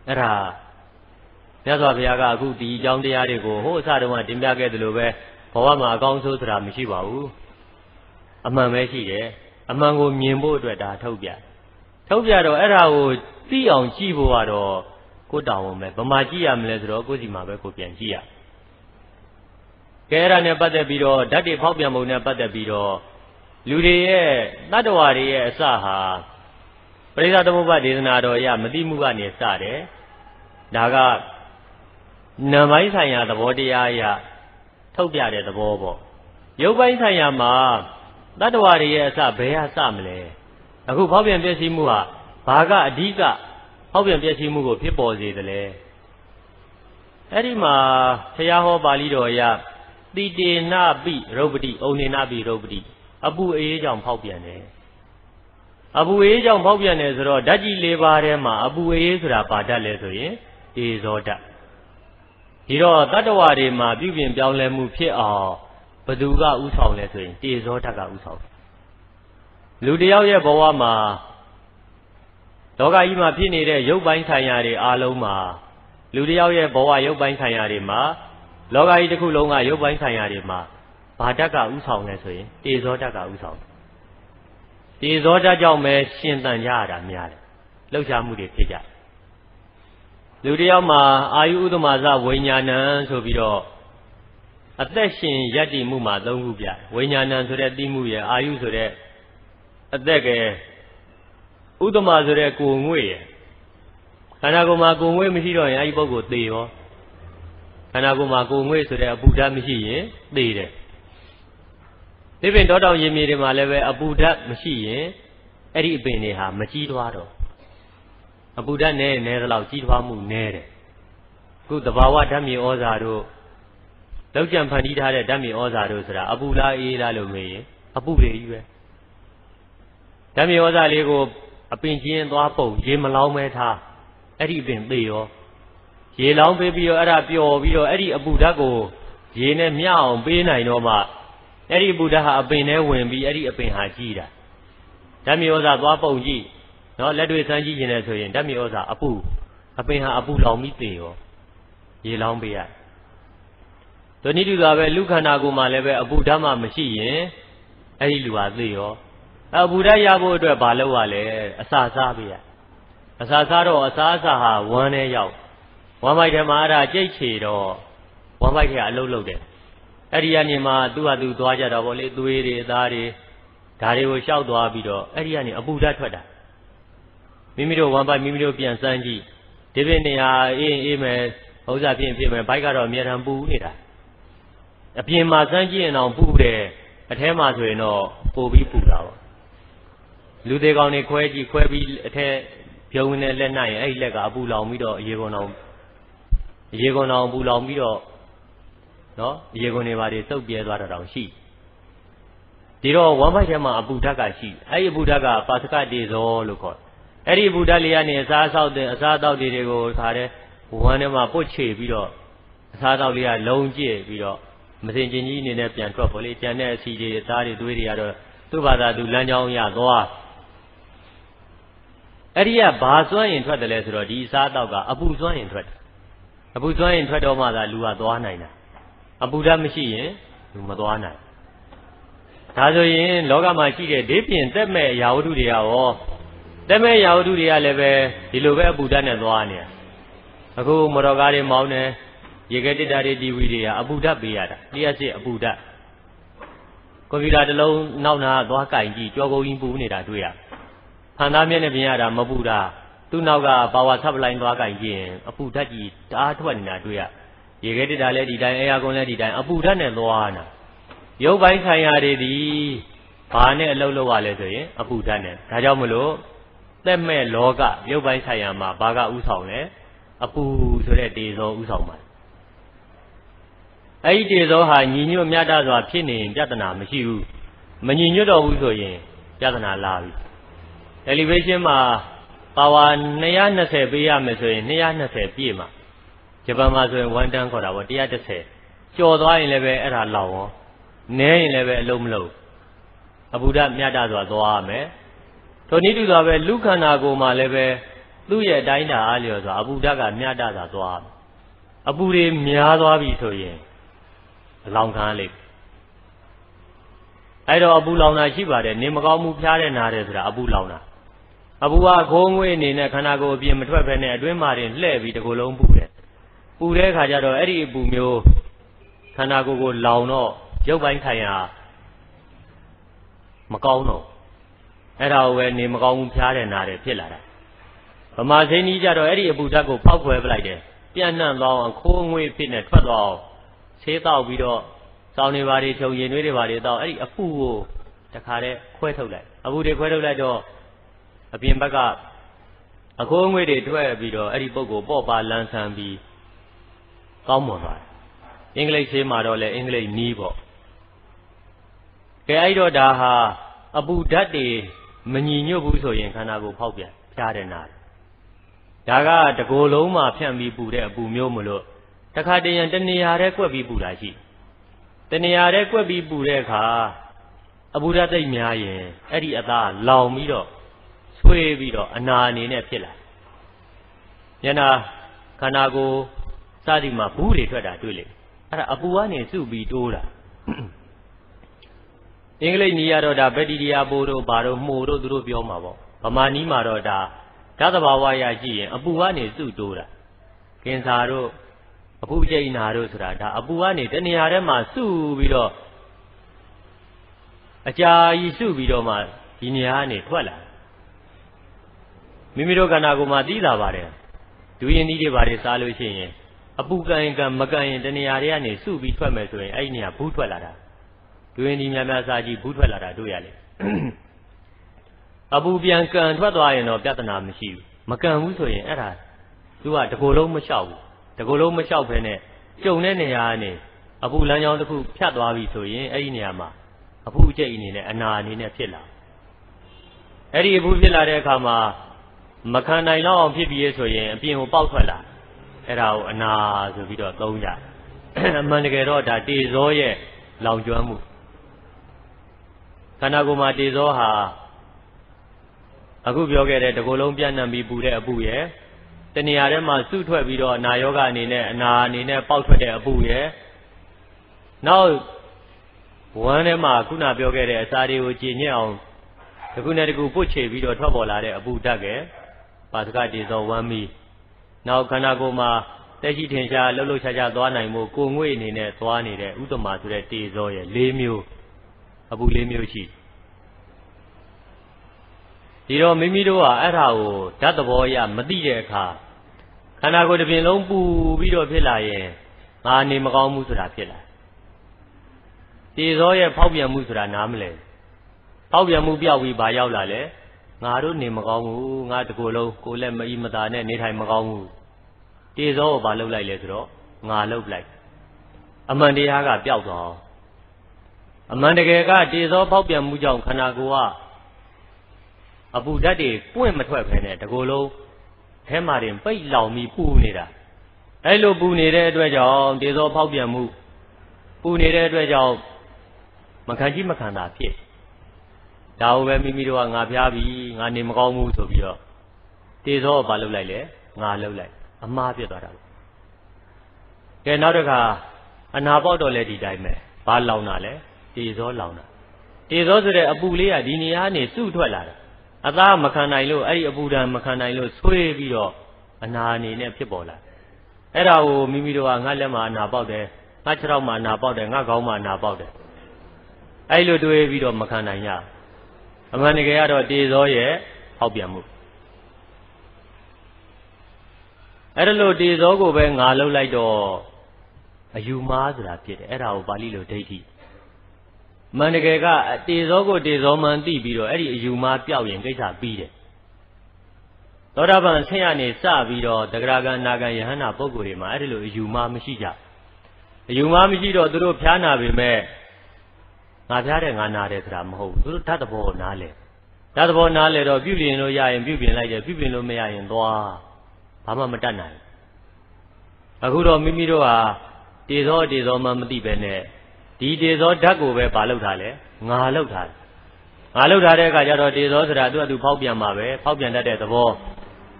အဲ့ဒါမြတ်စွာဘုရားကအခုဒီအကြောင်းတရားတွေကိုဟိုအစတုန်းကတင်ပြခဲ့တယ်လို့ပဲဘဝမှာအကောင်းဆုံးဆိုတာမရှိပါဘူးအမှန်ပဲရှိတယ်အမှန်ကိုမြင်ဖို့အတွက်ဒါထုတ်ပြထုတ်ပြတော့အဲ့ဒါကိုသိအောင်ကြည့်ဖို့ကတော့ကိုယ်တောင်းဝင်ပဲဗမာကြည့်ရမလဲဆိုတော့ကိုယ်စီမှာပဲကိုပြန်ကြည့်ရကဲအဲ့ဒါနဲ့ပတ်သက်ပြီးတော့ဓာတ်တွေဖောက်ပြန်ပုံနဲ့ပတ်သက်ပြီးတော့လူတွေရဲ့တတ္တဝါတွေရဲ့အစဟာပရိသသမုပ္ပါဒေသနာတော်အရမသိမှုကနေစတယ်ဒါကနာမ်ပိုင်းဆိုင်ရာသဘောတရားအရထုတ်ပြတဲ့သဘောပေါ့ရုပ်ပိုင်းဆိုင်ရာမှာတတ္တဝါတွေရဲ့အစဘယ်ဟာစမလဲအခုဖောက်ပြန်ပြည့်စည်မှုဟာဘာကအဓိကဖောက်ပြန်ပြည့်စည်မှုကိုဖြစ်ပေါ်စေသလဲအဲ့ဒီမှာဆရာဟောပါဠိတော်အရတိတေနပိရုပ်ပတိဩနေနပိရုပ်ပတိအပူအေးကြောင့်ဖောက်ပြန်တယ်အပူအေးကြောင့်ဖောက်ပြန်တယ်ဆိုတော့ဓာတ်ကြီး၄ပါးထဲမှာအပူအေးဆိုတာပါတတ်လဲဆိုရင်တေဇောဓာတ်ဒီတော့တတ္တဝါတွေမှာပြုပြင်ပြောင်းလဲမှုဖြစ်အောင်ဘသူကဥဆောင်လဲဆိုရင်တေဇောဓာတ်ကဥဆောင်လူတယောက်ရဲ့ဘဝမှာလောကကြီးမှာဖြစ်နေတဲ့ရုပ်ပိုင်းဆိုင်ရာတွေအားလုံးမှာလူတယောက်ရဲ့ဘဝရုပ်ပိုင်းဆိုင်ရာတွေမှာလောကကြီးတစ်ခုလုံးကရုပ်ပိုင်းဆိုင်ရာတွေမှာဘာဓာတ်ကဥဆောင်လဲဆိုရင်တေဇောဓာတ်ကဥဆောင်တေဇောဓာတ်ကြောင့်ပဲရှင်သန်ကြရတာများတယ်လှုပ်ရှားမှုတွေဖြစ်ကြလူတယောက်မှာအာယုဥဒ္ဓမာစဝိညာဏံဆိုပြီးတော့အသက်ရှင်ယက်တည်မှုမှာသုံးခုပြဝိညာဏံဆိုတဲ့သိမှုရဲ့အာယုဆိုတဲ့အသက်ကဲဥဒ္ဓမာဆိုတဲ့ကိုငွေ့ရဲ့ခန္ဓာကိုယ်မှာကိုငွေ့မရှိတော့ရင်အဲဒီပုဂ္ဂိုလ်သေရောခန္ဓာကိုယ်မှာကိုငွေ့ဆိုတဲ့အပူဓာတ်မရှိရင်သေတယ်ဒီပင်တောတောင်ရေမြေတွေမှာလည်းပဲအပူဓာတ်မရှိရင်အဲ့ဒီအပင်တွေဟာမကြီးထွားတော့အပူဓာတ်နဲ့နဲသလောက်ကြီးထွားမှုနဲတယ်ခုသဘာဝဓာတ်မြေဩဇာတို့လောက်ကြံဖန်တီးထားတဲ့ဓာတ်မြေဩဇာတို့ဆိုတာအပူလားအေးလားလို့မေးရင်အပူတွေကြီးပဲဓာတ်မြေဩဇာလေးကိုအပင်ချင်းသွားပုံရေမလောင်းမဲထားအဲ့ဒီအပင်သေရောရေလောင်းပေးပြီးတော့အဲ့ဒါပျော်ပြီးတော့အဲ့ဒီအပူဓာတ်ကိုရေနဲ့မျှအောင်ပေးနိုင်တော့မှအဲ့ဒီအပူဓာတ်ဟာအပင်ထဲဝင်ပြီးအဲ့ဒီအပင်ဟာကြီးတာဓာတ်မြေဩဇာသွားပုံကြည့်နော်လက်တွေစမ်းကြည့်ရင်လည်းဆိုရင်ဓာတ်မြေဩဇာအပူအပင်ဟာအပူလောင်ပြီးသေရောရေလောင်းပေးရဒုနိတုသာပဲလူခန္ဓာကိုယ်မှာလည်းပဲအပူဓာတ်မှမရှိရင်အဲ့ဒီလူဟာသေရောအပူဓာတ်ရဖို့အတွက်ဘာလုပ်ရလဲအစာစားပေးရအစာစားတော့အစာအစာဟာဝမ်းထဲရောက်ဝမ်းပိုက်ထဲမှာအဲ့ဒါကြိတ်ချေတော့ဝမ်းပိုက်ထဲကအလုံးလုံးတယ်အဲ့ဒီကနေမှသူ့ဟာသူသွားကြတော့ဗောလေသွေးတွေအသားတွေဒါတွေကိုရှောက်သွားပြီးတော့အဲ့ဒီကနေအပူဓာတ်ထွက်တာမိမိတို့ဝမ်းပိုက်မိမိတို့ပြန်စမ်းကြည့်ဒီပင်နေရာအေးအေးမယ်ဥစ္စာဖြစ်ဖြစ်မယ်ဘိုက်ကတော့အမြဲတမ်းပူနေတာအပြင်မှာစမ်းကြည့်ရင်တော့ပူတယ်အထဲမှာဆိုရင်တော့ပိုပြီးပူတာပေါ့လူသေးကောင်တွေခွဲကြည့်ခွဲပြီးအထဲပြုံးနေလက်နိုင်ရင်အဲ့ဒီလက်ကအပူလောင်ပြီးတော့ရေကုန်အောင်ရေကုန်အောင်ပူလောင်ပြီးတော့နော်ရေကုန်တွေပါတွေစုပ်ပြဲသွားတာတောင်ရှိဒီတော့ဝမ်းပိုက်ထဲမှာအပူဓာတ်ကရှိအဲ့ဒီအပူဓာတ်ကပါစကတေဇောလို့ခေါ်အဲ့ဒီအပူဓာတ်လေးကနေအစားအသောက်တဲ့အစားအသောက်တွေကိုခါတဲ့ဝမ်းထဲမှာပုတ်ချေပြီးတော့အစားအသောက်လေးကလုံကျစ်ပြီးတော့မစင်ကျင်ကြီးအနေနဲ့ပြန်ထွက်ပေါ်လေကြံတဲ့အစီတွေအသားတွေသွေးတွေကတော့သူ့ဘာသာသူလမ်းကြောင်းရသွားအဲ့ဒီကဘာစွမ်းရင်ထွက်တယ်လဲဆိုတော့ဒီအစားအသောက်ကအပူစွမ်းရင်ထွက်တယ်အပူစွမ်းရင်ထွက်တော့မှသာလူကသွားနိုင်တာအပူဓာတ်မရှိရင်လူမသွားနိုင်ဒါဆိုရင်လောကမှာရှိတဲ့ဒေပြင်တက်မဲ့ရာဝတ္ထုတွေကရောတက်မဲ့ရာဝတ္ထုတွေကလည်းပဲဒီလိုပဲအပူဓာတ်နဲ့သွားနေတာအခုမော်တော်ကားတွေမောင်းနေရေခဲတစ်တာတွေတီဗီတွေကအပူဓာတ်ပေးရတာလျှက်စစ်အပူဓာတ်ကွန်ပျူတာတစ်လုံးနောက်နာသွားကင်ကြည့်ကြောကုန်ကြီးပူနေတာတွေ့ရဖန်သားမျက်နှာပြင်ရတာမပူတာသူ့နောက်ကပါဝါဆပ်လိုင်းသွားကင်ကြည့်ရင်အပူဓာတ်ကြီးတအားထွက်နေတာတွေ့ရရေခဲတစ်တာလည်းဒီတိုင်းအေယာကွန်လည်းဒီတိုင်းအပူဓာတ်နဲ့သွားနေတာရုပ်ပိုင်းဆိုင်ရာတွေဒီဘာနဲ့အလုပ်လုပ်ရလဲဆိုရင်အပူဓာတ်နဲ့ဒါကြောင့်မလို့သက်မဲ့လောကရုပ်ပိုင်းဆိုင်ရာမှာဘာကဥဆောင်လဲအပူဆိုတဲ့တေဇောဥဆောင်ပါအဲ့ဒီတေဇောဟာညီညွတ်မြတ်စွာဖြစ်နေရင်ပြဿနာမရှိဘူးမညီညွတ်တော့ဘူးဆိုရင်ပြဿနာလာပြီတယ်လီဗေးရှင်းမှာပါဝါtwo hundred twentyပေးရမယ်ဆိုရင်two hundred twentyပြည့်မှာဂျပန်မှာဆိုရင်one tonခေါ်တာပေါ့one hundred tenကျော်သွားရင်လည်းပဲအဲ့ဒါလောင်ရောနည်းရင်လည်းပဲအလုံးမလုံးအဘုဒ္ဓမြတ်စွာသွားရမယ်ထိုနည်းတူစွာပဲလူခန္ဓာကိုယ်မှာလည်းပဲသူ့ရဲ့အတိုင်းတာအားလျော်စွာအပူဓာတ်ကမျှတစွာသွားအပူတွေများသွားပြီဆိုရင်အလောင်ခံလိမ့်အဲ့တော့အပူလောင်တာရှိပါတယ်နေမကောင်းမှုဖျားတဲ့နာတယ်ဆိုတာအပူလောင်တာအပူကခိုးငွေ့အနေနဲ့ခန္ဓာကိုယ်အပြင်မထွက်ဘဲနဲ့အတွင်းမှာတင်လှဲ့ပြီးတကူလုံးပူတယ်ပူတဲ့အခါကျတော့အဲ့ဒီအပူမျိုးခန္ဓာကိုယ်ကိုလောင်တော့ရုပ်ပိုင်းခိုင်ရာမကောင်းတော့အဲ့ဒါကိုပဲနေမကောင်းမှုဖျားတဲ့နာတယ်ဖြစ်လာတာဗမာစိန်းကြီးကြတော့အဲ့ဒီအပူဓာတ်ကိုဖောက်ခွဲပလိုက်တယ်ပြန့်နှံ့သွားအောင်ခိုးငွေ့ဖြစ်နေထွက်သွားအောင်ဆေးတောက်ပြီးတော့စောင်းနေပါတွေခြုံရင်တွေးတွေပါတွေတောက်အဲ့ဒီအပူကိုတခါတည်းခွဲထုတ်လိုက်အပူတွေခွဲထုတ်လိုက်တော့အပြင်ဘက်ကအခိုးငွေ့တွေထွက်ပြီးတော့အဲ့ဒီပုဂ္ဂိုလ်ပေါ့ပါလန်းဆန်းပြီးကောင်းမွန်သွားတယ်အင်္ဂလိပ်ဆေးမှာတော့လေအင်္ဂလိပ်နီးပေါ့ကဲအဲ့တော့ဒါဟာအပူဓာတ်တွေမညီညွတ်ဘူးဆိုရင်ခန္ဓာကိုယ်ဖောက်ပြန်ဖျားတယ်နာဒါကတကိုယ်လုံးမှာဖြန့်ပြီးပူတဲ့အပူမျိုးမလို့တခါတရံတနေရာတဲ့ကွက်ပြီးပူတာရှိတနေရာတဲ့ကွက်ပြီးပူတဲ့အခါအပူဓာတ်သိပ်များရင်အဲ့ဒီအသားလောင်ပြီးတော့ဆွေးပြီးတော့အနာအနေနဲ့ဖြစ်လာမျက်နှာခန္ဓာကိုယ်စသည်မှာဘူးတွေထွက်တာတွေ့လေအဲ့ဒါအပူကနေစုပြီးတိုးတာအင်္ဂလိပ်နီးရတော့ဒါဘက်တီးရီးယားပိုးတို့ဘာတို့မှုတို့သူတို့ပြောမှာပေါ့ဗမာနီးမှာတော့ဒါဓာတ်သဘာဝရကြည့်ရင်အပူကနေစုတိုးတာကင်ဆာတို့အပူကျိန်နာတို့ဆိုတာဒါအပူကနေတနေရာထဲမှာစုပြီးတော့အကြာကြီးစုပြီးတော့မှဒီနေရာကနေထွက်လာမိမိတို့ခန္ဓာကိုယ်မှာသိလာပါတယ်ဒူရင်သီးတွေဘာတွေစားလို့ရှိရင်အပူကန်ကန်မကန်ရင်တနေရာတွေကနေစုပြီးထွက်မယ်ဆိုရင်အဲ့ဒီနေရာဘူးထွက်လာတာဒူရင်သီးများများစားကြည့်ဘူးထွက်လာတာတွေ့ရလေအပူပြန်ကန်ထွက်သွားရင်တော့ပြဿနာမရှိဘူးမကန်ဘူးဆိုရင်အဲ့ဒါသူကတကိုယ်လုံးမလျှောက်ဘူးတကိုယ်လုံးမလျှောက်ဘဲနဲ့ကျုံတဲ့နေရာကနေအပူလမ်းကြောင်းတစ်ခုဖြတ်သွားပြီဆိုရင်အဲ့ဒီနေရာမှာအပူကျိတ်အနေနဲ့အနာအနေနဲ့ဖြစ်လာအဲ့ဒီအပူဖြစ်လာတဲ့အခါမှာမခံနိုင်တော့အောင်ဖြစ်ပြီးဆိုရင်အပြင်ကိုပေါက်ထွက်လာအဲ့ဒါကိုအနာဆိုပြီးတော့သုံးကြအမှန်တကယ်တော့ဒါတေဇောရဲ့လောင်ကျွမ်းမှုခန္ဓာကိုယ်မှာတေဇောဟာအခုပြောခဲ့တဲ့တကိုယ်လုံးပြန့်နှံ့ပြီးပူတဲ့အပူရဲ့တနေရာထဲမှာစုထွက်ပြီးတော့အနာယောဂအနေနဲ့အနာအနေနဲ့ပေါက်ထွက်တဲ့အပူရဲ့နောက်ဝမ်းထဲမှာခုနပြောခဲ့တဲ့အစာတွေကိုကြည်ညက်အောင်တစ်ခုနဲ့တစ်ခုပုတ်ချေပြီးတော့ထွက်ပေါ်လာတဲ့အပူဓာတ်ကပါစကတေဇောဝမ်းမီနောက်ခန္ဓာကိုယ်မှာတက်ရှိထင်ရှားလှုပ်လှုပ်ရှားရှားသွားနိုင်မှုကိုငွေ့အနေနဲ့သွားနေတဲ့ဥတ္တမဆိုတဲ့တေဇောရဲ့၄မျိုးအပူ၄မျိုးရှိဒီတော့မိမိတို့ကအဲ့ဒါကိုဓာတ်သဘောအရမသိတဲ့အခါခန္ဓာကိုယ်တစ်ပြင်လုံးပူပြီးတော့ဖြစ်လာရင်ငါနေမကောင်းဘူးဆိုတာဖြစ်လာတေဇောရဲ့ဖောက်ပြန်မှုဆိုတာနားမလဲဖောက်ပြန်မှုပြောက်ပြီးဘာရောက်လာလဲငါတို့နေမကောင်းဘူးငါတကိုယ်လုံးကိုယ်လက်မအီမသာနဲ့နေထိုင်မကောင်းဘူးတေဇောကိုဘာလုပ်လိုက်လဲဆိုတော့ငါလုပ်လိုက်အမှန်တရားကပျောက်သွားအမှန်တကယ်ကတေဇောဖောက်ပြန်မှုကြောင့်ခန္ဓာကိုယ်ကအပူဓာတ်တွေပွင့်မထွက်ဘဲနဲ့တကိုယ်လုံးထဲမှာတင်ပိတ်လောင်ပြီးပူနေတာအဲ့လိုပူနေတဲ့အတွက်ကြောင့်တေဇောဖောက်ပြန်မှုပူနေတဲ့အတွက်ကြောင့်မခံကြည့်မခံတာဖြစ်ဒါကိုပဲမိမိတို့ကငါဖျားပြီငါနေမကောင်းဘူးဆိုပြီးတော့တေဇောကိုဘာလုပ်လိုက်လဲငါလုပ်လိုက်အမှားဖြစ်သွားတာပေါ့ကဲနောက်တစ်ခါအနာပေါက်တော့လဲဒီတိုင်းပဲဘာလောင်တာလဲတေဇောလောင်တာတေဇောဆိုတဲ့အပူလေးကဒီနေရာကနေစုထွက်လာတာအသားမခံနိုင်လို့အဲ့ဒီအပူဓာတ်မခံနိုင်လို့ဆွေးပြီးတော့အနာအနေနဲ့ဖြစ်ပေါ်လာအဲ့ဒါကိုမိမိတို့ကငါလက်မှာအနာပေါက်တယ်ငါခြေထောက်မှာအနာပေါက်တယ်ငါခေါင်းမှာအနာပေါက်တယ်အဲ့လိုတွေးပြီးတော့မခံနိုင်ကြအမှန်တကယ်ကတော့တေဇောရဲ့ဖောက်ပြန်မှုအဲ့ဒါလို့တေဇောကိုပဲငါလှုပ်လိုက်တော့အယူမားဆိုတာဖြစ်တယ်အဲ့ဒါကိုပါဠိလိုဒိဋ္ဌိမန္တကယ်ကတေဇောကိုတေဇောမှန်သိပြီးတော့အဲ့ဒီအယူမားပျောက်ရင်ကိစ္စပြီးတယ်သောတာပန်ဆင်းရဲနေစပြီးတော့တဂရဂံနာဂံယဟန္တာပုဂ္ဂိုလ်တွေမှာအဲ့ဒီလိုအယူမားမရှိကြအယူမားမရှိတော့သူတို့ဖျားနာပေမဲ့ငါဖျားတယ်ငါနာတယ်ဆိုတာမဟုတ်ဘူးသူတို့ဓာတ်သဘောနားလဲဓာတ်သဘောနားလဲတော့ပြုပြင်လို့ရရင်ပြုပြင်လိုက်တယ်ပြုပြင်လို့မရရင်သွားဘာမှမတတ်နိုင်အခုတော့မိမိတို့ဟာတေဇောတေဇောမှမသိပဲနဲ့ဒီတေဇောဓာတ်ကိုပဲဘာလုပ်တာလဲငါလုပ်တာငါလုပ်ထားတဲ့အခါကျတော့တေဇောဆိုတာသူ့အတူဖောက်ပြန်မှာပဲဖောက်ပြန်တတ်တဲ့သဘော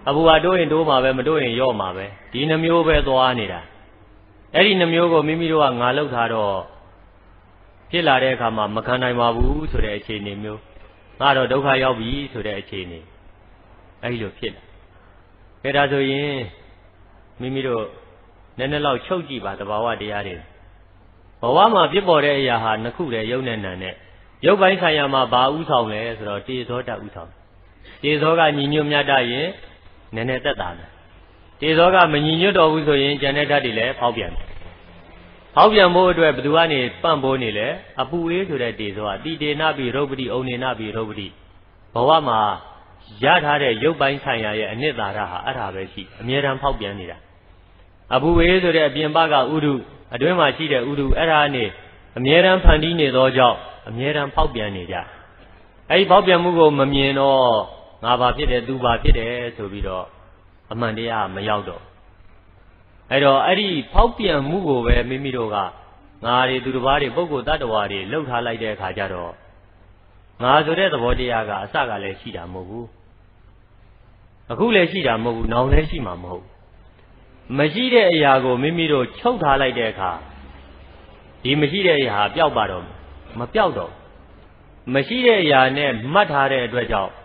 အဘူဟာတိုးရင်တိုးမှာပဲမတိုးရင်ရော့မှာပဲဒီနှမျိုးပဲသွားနေတာအဲ့ဒီနှမျိုးကိုမိမိတို့ကငါလောက်ထားတော့ဖြစ်လာတဲ့အခါမှာမခံနိုင်ပါဘူးဆိုတဲ့အခြေအနေမျိုးငါတော့ဒုက္ခရောက်ပြီဆိုတဲ့အခြေအနေအဲ့ဒီလိုဖြစ်လာအဲ့ဒါဆိုရင်မိမိတို့နည်းနည်းလောက်ချုပ်ကြည့်ပါသဘာဝတရားတွေဘဝမှာဖြစ်ပေါ်တဲ့အရာဟာနှစ်ခုတည်းယုံနဲ့နံနဲ့ရုပ်ပိုင်းဆိုင်ရာမှာဘာဥဆောင်လဲဆိုတော့တေဇောတဥဆောင်တေဇောကညီညွတ်မြတ်တရင်နည်းနည်းသက်သာတယ်တေဇောကမညီညွတ်တော်ဘူးဆိုရင်ကျန်တဲ့ဓာတ်တွေလည်းဖောက်ပြန်တယ်ဖောက်ပြန်ဖို့အတွက်ဘယ်သူကနေပန့်ပိုးနေလဲအပူအေးဆိုတဲ့တေဇောကတိတေနပိရုပ်ပတိဩနေနပိရုပ်ပတိဘဝမှာရထားတဲ့ရုပ်ပိုင်းဆိုင်ရာရဲ့အနှစ်သာရဟာအဲ့ဒါပဲရှိအမြဲတမ်းဖောက်ပြန်နေတာအပူအေးဆိုတဲ့အပြင်ဘကဥဒုအတွင်းမှာရှိတဲ့ဥဒုအဲ့ဒါနေအမြဲတမ်းဖန်တီးနေသောကြောင့်အမြဲတမ်းဖောက်ပြန်နေကြအဲ့ဒီဖောက်ပြန်မှုကိုမမြင်တော့ငါဘာဖြစ်တယ်သူဘာဖြစ်တယ်ဆိုပြီးတော့အမှန်တရားမရောက်တော့အဲ့တော့အဲ့ဒီဖောက်ပြန်မှုကိုပဲမိမိတို့ကငါတွေသူတစ်ပါးတွေပုဂ္ဂိုလ်တ attva တွေလှုပ်ထားလိုက်တဲ့အခါကျတော့ငါဆိုတဲ့သဘောတရားကအစကလည်းရှိတာမဟုတ်ဘူးအခုလည်းရှိတာမဟုတ်ဘူးနောင်လည်းရှိမှာမဟုတ်မရှိတဲ့အရာကိုမိမိတို့ချုပ်ထားလိုက်တဲ့အခါဒီမရှိတဲ့အရာပျောက်ပါတော့မပျောက်တော့မရှိတဲ့အရာနဲ့မှတ်ထားတဲ့အတွက်ကြောင့်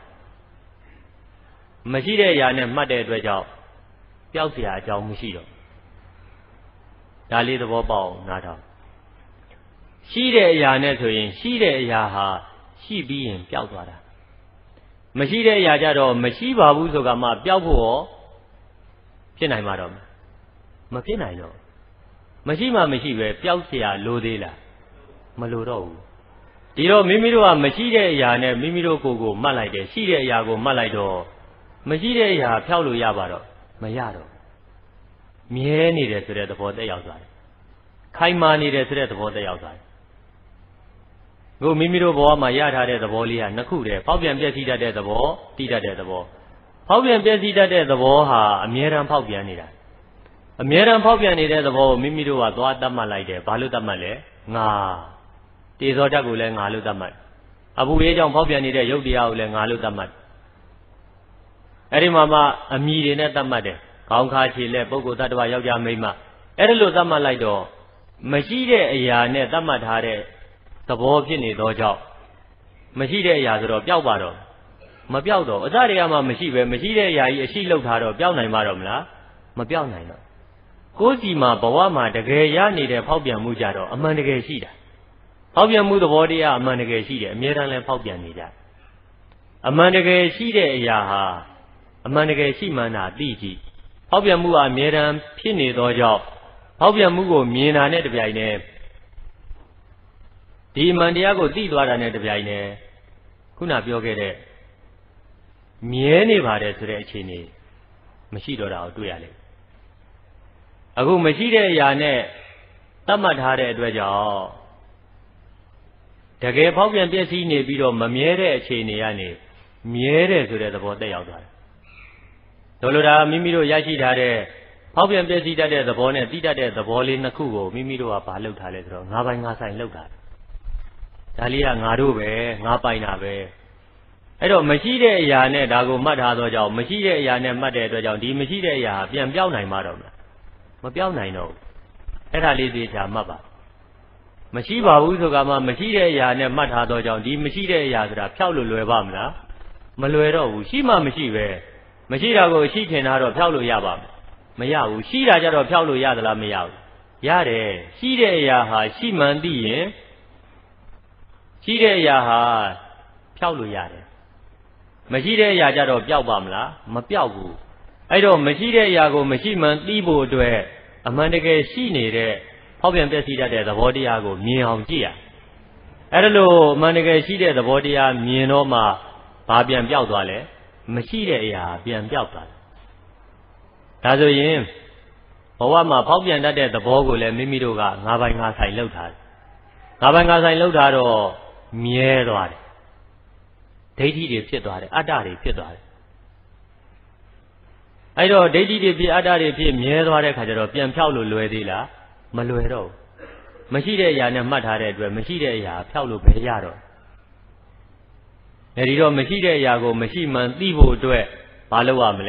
မရှိတဲ့အရာနဲ့မှတ်တဲ့အတွက်ကြောင့်ပျောက်เสียအကြောင်းမရှိတော့ဒါလေးသဘောပေါက်အောင်နားထောင်ရှိတဲ့အရာနဲ့ဆိုရင်ရှိတဲ့အရာဟာရှိပြီးရင်ပျောက်သွားတာမရှိတဲ့အရာကြတော့မရှိပါဘူးဆိုကမှပျောက်ဖို့ရောဖြစ်နိုင်မှာတော့မဖြစ်နိုင်တော့မရှိမှမရှိပဲပျောက်เสียလိုသေးလားမလိုတော့ဘူးဒီတော့မိမိတို့ကမရှိတဲ့အရာနဲ့မိမိတို့ကိုယ်ကိုမှတ်လိုက်တယ်ရှိတဲ့အရာကိုမှတ်လိုက်တော့မရှိတဲ့အရာဖျောက်လို့ရပါတော့မရတော့မြဲနေတယ်ဆိုတဲ့သဘောသက်ရောက်သွားတယ်ခိုင်မာနေတယ်ဆိုတဲ့သဘောသက်ရောက်သွားတယ်ကိုမိမိတို့ဘဝမှာရထားတဲ့သဘောလေးဟာနှစ်ခုတည်းဖောက်ပြန်ပြည့်စည်တတ်တဲ့သဘောတိတတ်တဲ့သဘောဖောက်ပြန်ပြည့်စည်တတ်တဲ့သဘောဟာအမြဲတမ်းဖောက်ပြန်နေတာအမြဲတမ်းဖောက်ပြန်နေတဲ့သဘောကိုမိမိတို့ကသွားတတ်မှတ်လိုက်တယ်ဘာလို့တတ်မှတ်လဲငါတေဇောဓာတ်ကိုလည်းငါလို့တတ်မှတ်အပူလေးကြောင့်ဖောက်ပြန်နေတဲ့ရုပ်တရားကိုလည်းငါလို့တတ်မှတ်အဲ့ဒီမှာမှအမည်တွေနဲ့တတ်မှတ်တယ်ခေါင်းခါခြေလက်ပုဂ္ဂိုလ်တ attva ယောက်ျားမိန်းမအဲ့ဒါလို့တတ်မှတ်လိုက်တော့မရှိတဲ့အရာနဲ့တတ်မှတ်ထားတဲ့သဘောဖြစ်နေသောကြောင့်မရှိတဲ့အရာဆိုတော့ပျောက်ပါတော့မပျောက်တော့အစတည်းကမှမရှိပဲမရှိတဲ့အရာကြီးအရှိလောက်ထားတော့ပျောက်နိုင်မှာတော့မလားမပျောက်နိုင်တော့ကိုယ်စီမှာဘဝမှာတကယ်ရနေတဲ့ဖောက်ပြန်မှုကြတော့အမှန်တကယ်ရှိတာဖောက်ပြန်မှုသဘောတရားအမှန်တကယ်ရှိတယ်အမြဲတမ်းလည်းဖောက်ပြန်နေကြအမှန်တကယ်ရှိတဲ့အရာဟာအမှန်တကယ်ရှိမှန်းတာသိကြည့်ဖောက်ပြန်မှုဟာအမြဲတမ်းဖြစ်နေသောကြောင့်ဖောက်ပြန်မှုကိုမြင်တာနဲ့တပြိုင်တည်းဒီအမှန်တရားကိုသိသွားတာနဲ့တပြိုင်တည်းခုနပြောခဲ့တဲ့မြဲနေပါတယ်ဆိုတဲ့အခြေအနေမရှိတော့တာကိုတွေ့ရလိမ့်အခုမရှိတဲ့အရာနဲ့သတ်မှတ်ထားတဲ့အတွက်ကြောင့်တကယ်ဖောက်ပြန်ပြည့်စည်နေပြီးတော့မမြဲတဲ့အခြေအနေကနေမြဲတယ်ဆိုတဲ့သဘောတက်ရောက်သွားတယ်ဆိုလိုတာမိမိတို့ရရှိထားတဲ့ဖောက်ပြန်ပြည့်စည်တတ်တဲ့သဘောနဲ့တိတတ်တဲ့သဘောလေးနှစ်ခုကိုမိမိတို့ကဘာလုပ်ထားလဲဆိုတော့ငါပိုင်ငါဆိုင်လုပ်တာဒါလေးကငါတို့ပဲငါပိုင်တာပဲအဲ့တော့မရှိတဲ့အရာနဲ့ဒါကိုမှတ်ထားသောကြောင့်မရှိတဲ့အရာနဲ့မှတ်တဲ့အတွက်ကြောင့်ဒီမရှိတဲ့အရာပြန်ပြောင်းနိုင်မှာတော့မလားမပြောင်းနိုင်တော့ဘူးအဲ့ဒါလေးသေချာမှတ်ပါမရှိပါဘူးဆိုကမှမရှိတဲ့အရာနဲ့မှတ်ထားသောကြောင့်ဒီမရှိတဲ့အရာဆိုတာဖျောက်လို့လွယ်ပါမလားမလွယ်တော့ဘူးရှိမှမရှိပဲမရှိတာကိုရှိထင်တာတော့ဖျောက်လို့ရပါမရဘူးရှိတာကြတော့ဖျောက်လို့ရသလားမရဘူးရတယ်ရှိတဲ့အရာဟာရှိမှန်သိရင်ရှိတဲ့အရာဟာဖျောက်လို့ရတယ်မရှိတဲ့အရာကြတော့ပျောက်ပါမလားမပျောက်ဘူးအဲ့တော့မရှိတဲ့အရာကိုမရှိမှန်သိဖို့အတွက်အမှန်တကယ်ရှိနေတဲ့ဖောက်ပြန်ပြည့်စည်တတ်တဲ့သဘောတရားကိုမြင်အောင်ကြည့်ရအဲ့ဒါလို့အမှန်တကယ်ရှိတဲ့သဘောတရားမြင်တော့မှဘာပြန်ပျောက်သွားလဲမရှိတဲ့အရာပြန်ပျောက်သွားတယ်ဒါဆိုရင်ဘဝမှာဖောက်ပြန်တတ်တဲ့သဘောကိုလည်းမိမိတို့ကငါပိုင်ငါဆိုင်လောက်ထားတယ်ငါပိုင်ငါဆိုင်လောက်ထားတော့မြဲသွားတယ်ဒိဋ္ဌိတွေဖြစ်သွားတယ်အတ္တတွေဖြစ်သွားတယ်အဲ့တော့ဒိဋ္ဌိတွေဖြစ်အတ္တတွေဖြစ်မြဲသွားတဲ့ခါကျတော့ပြန်ဖြောက်လို့လွယ်သေးလားမလွယ်တော့ဘူးမရှိတဲ့အရာနဲ့မှတ်ထားတဲ့အတွက်မရှိတဲ့အရာဖြောက်လို့ပဲရတော့အဲဒီတော့မရှိတဲ့အရာကိုမရှိမှန်သိဖို့အတွက်ဘာလုပ်ရမလဲ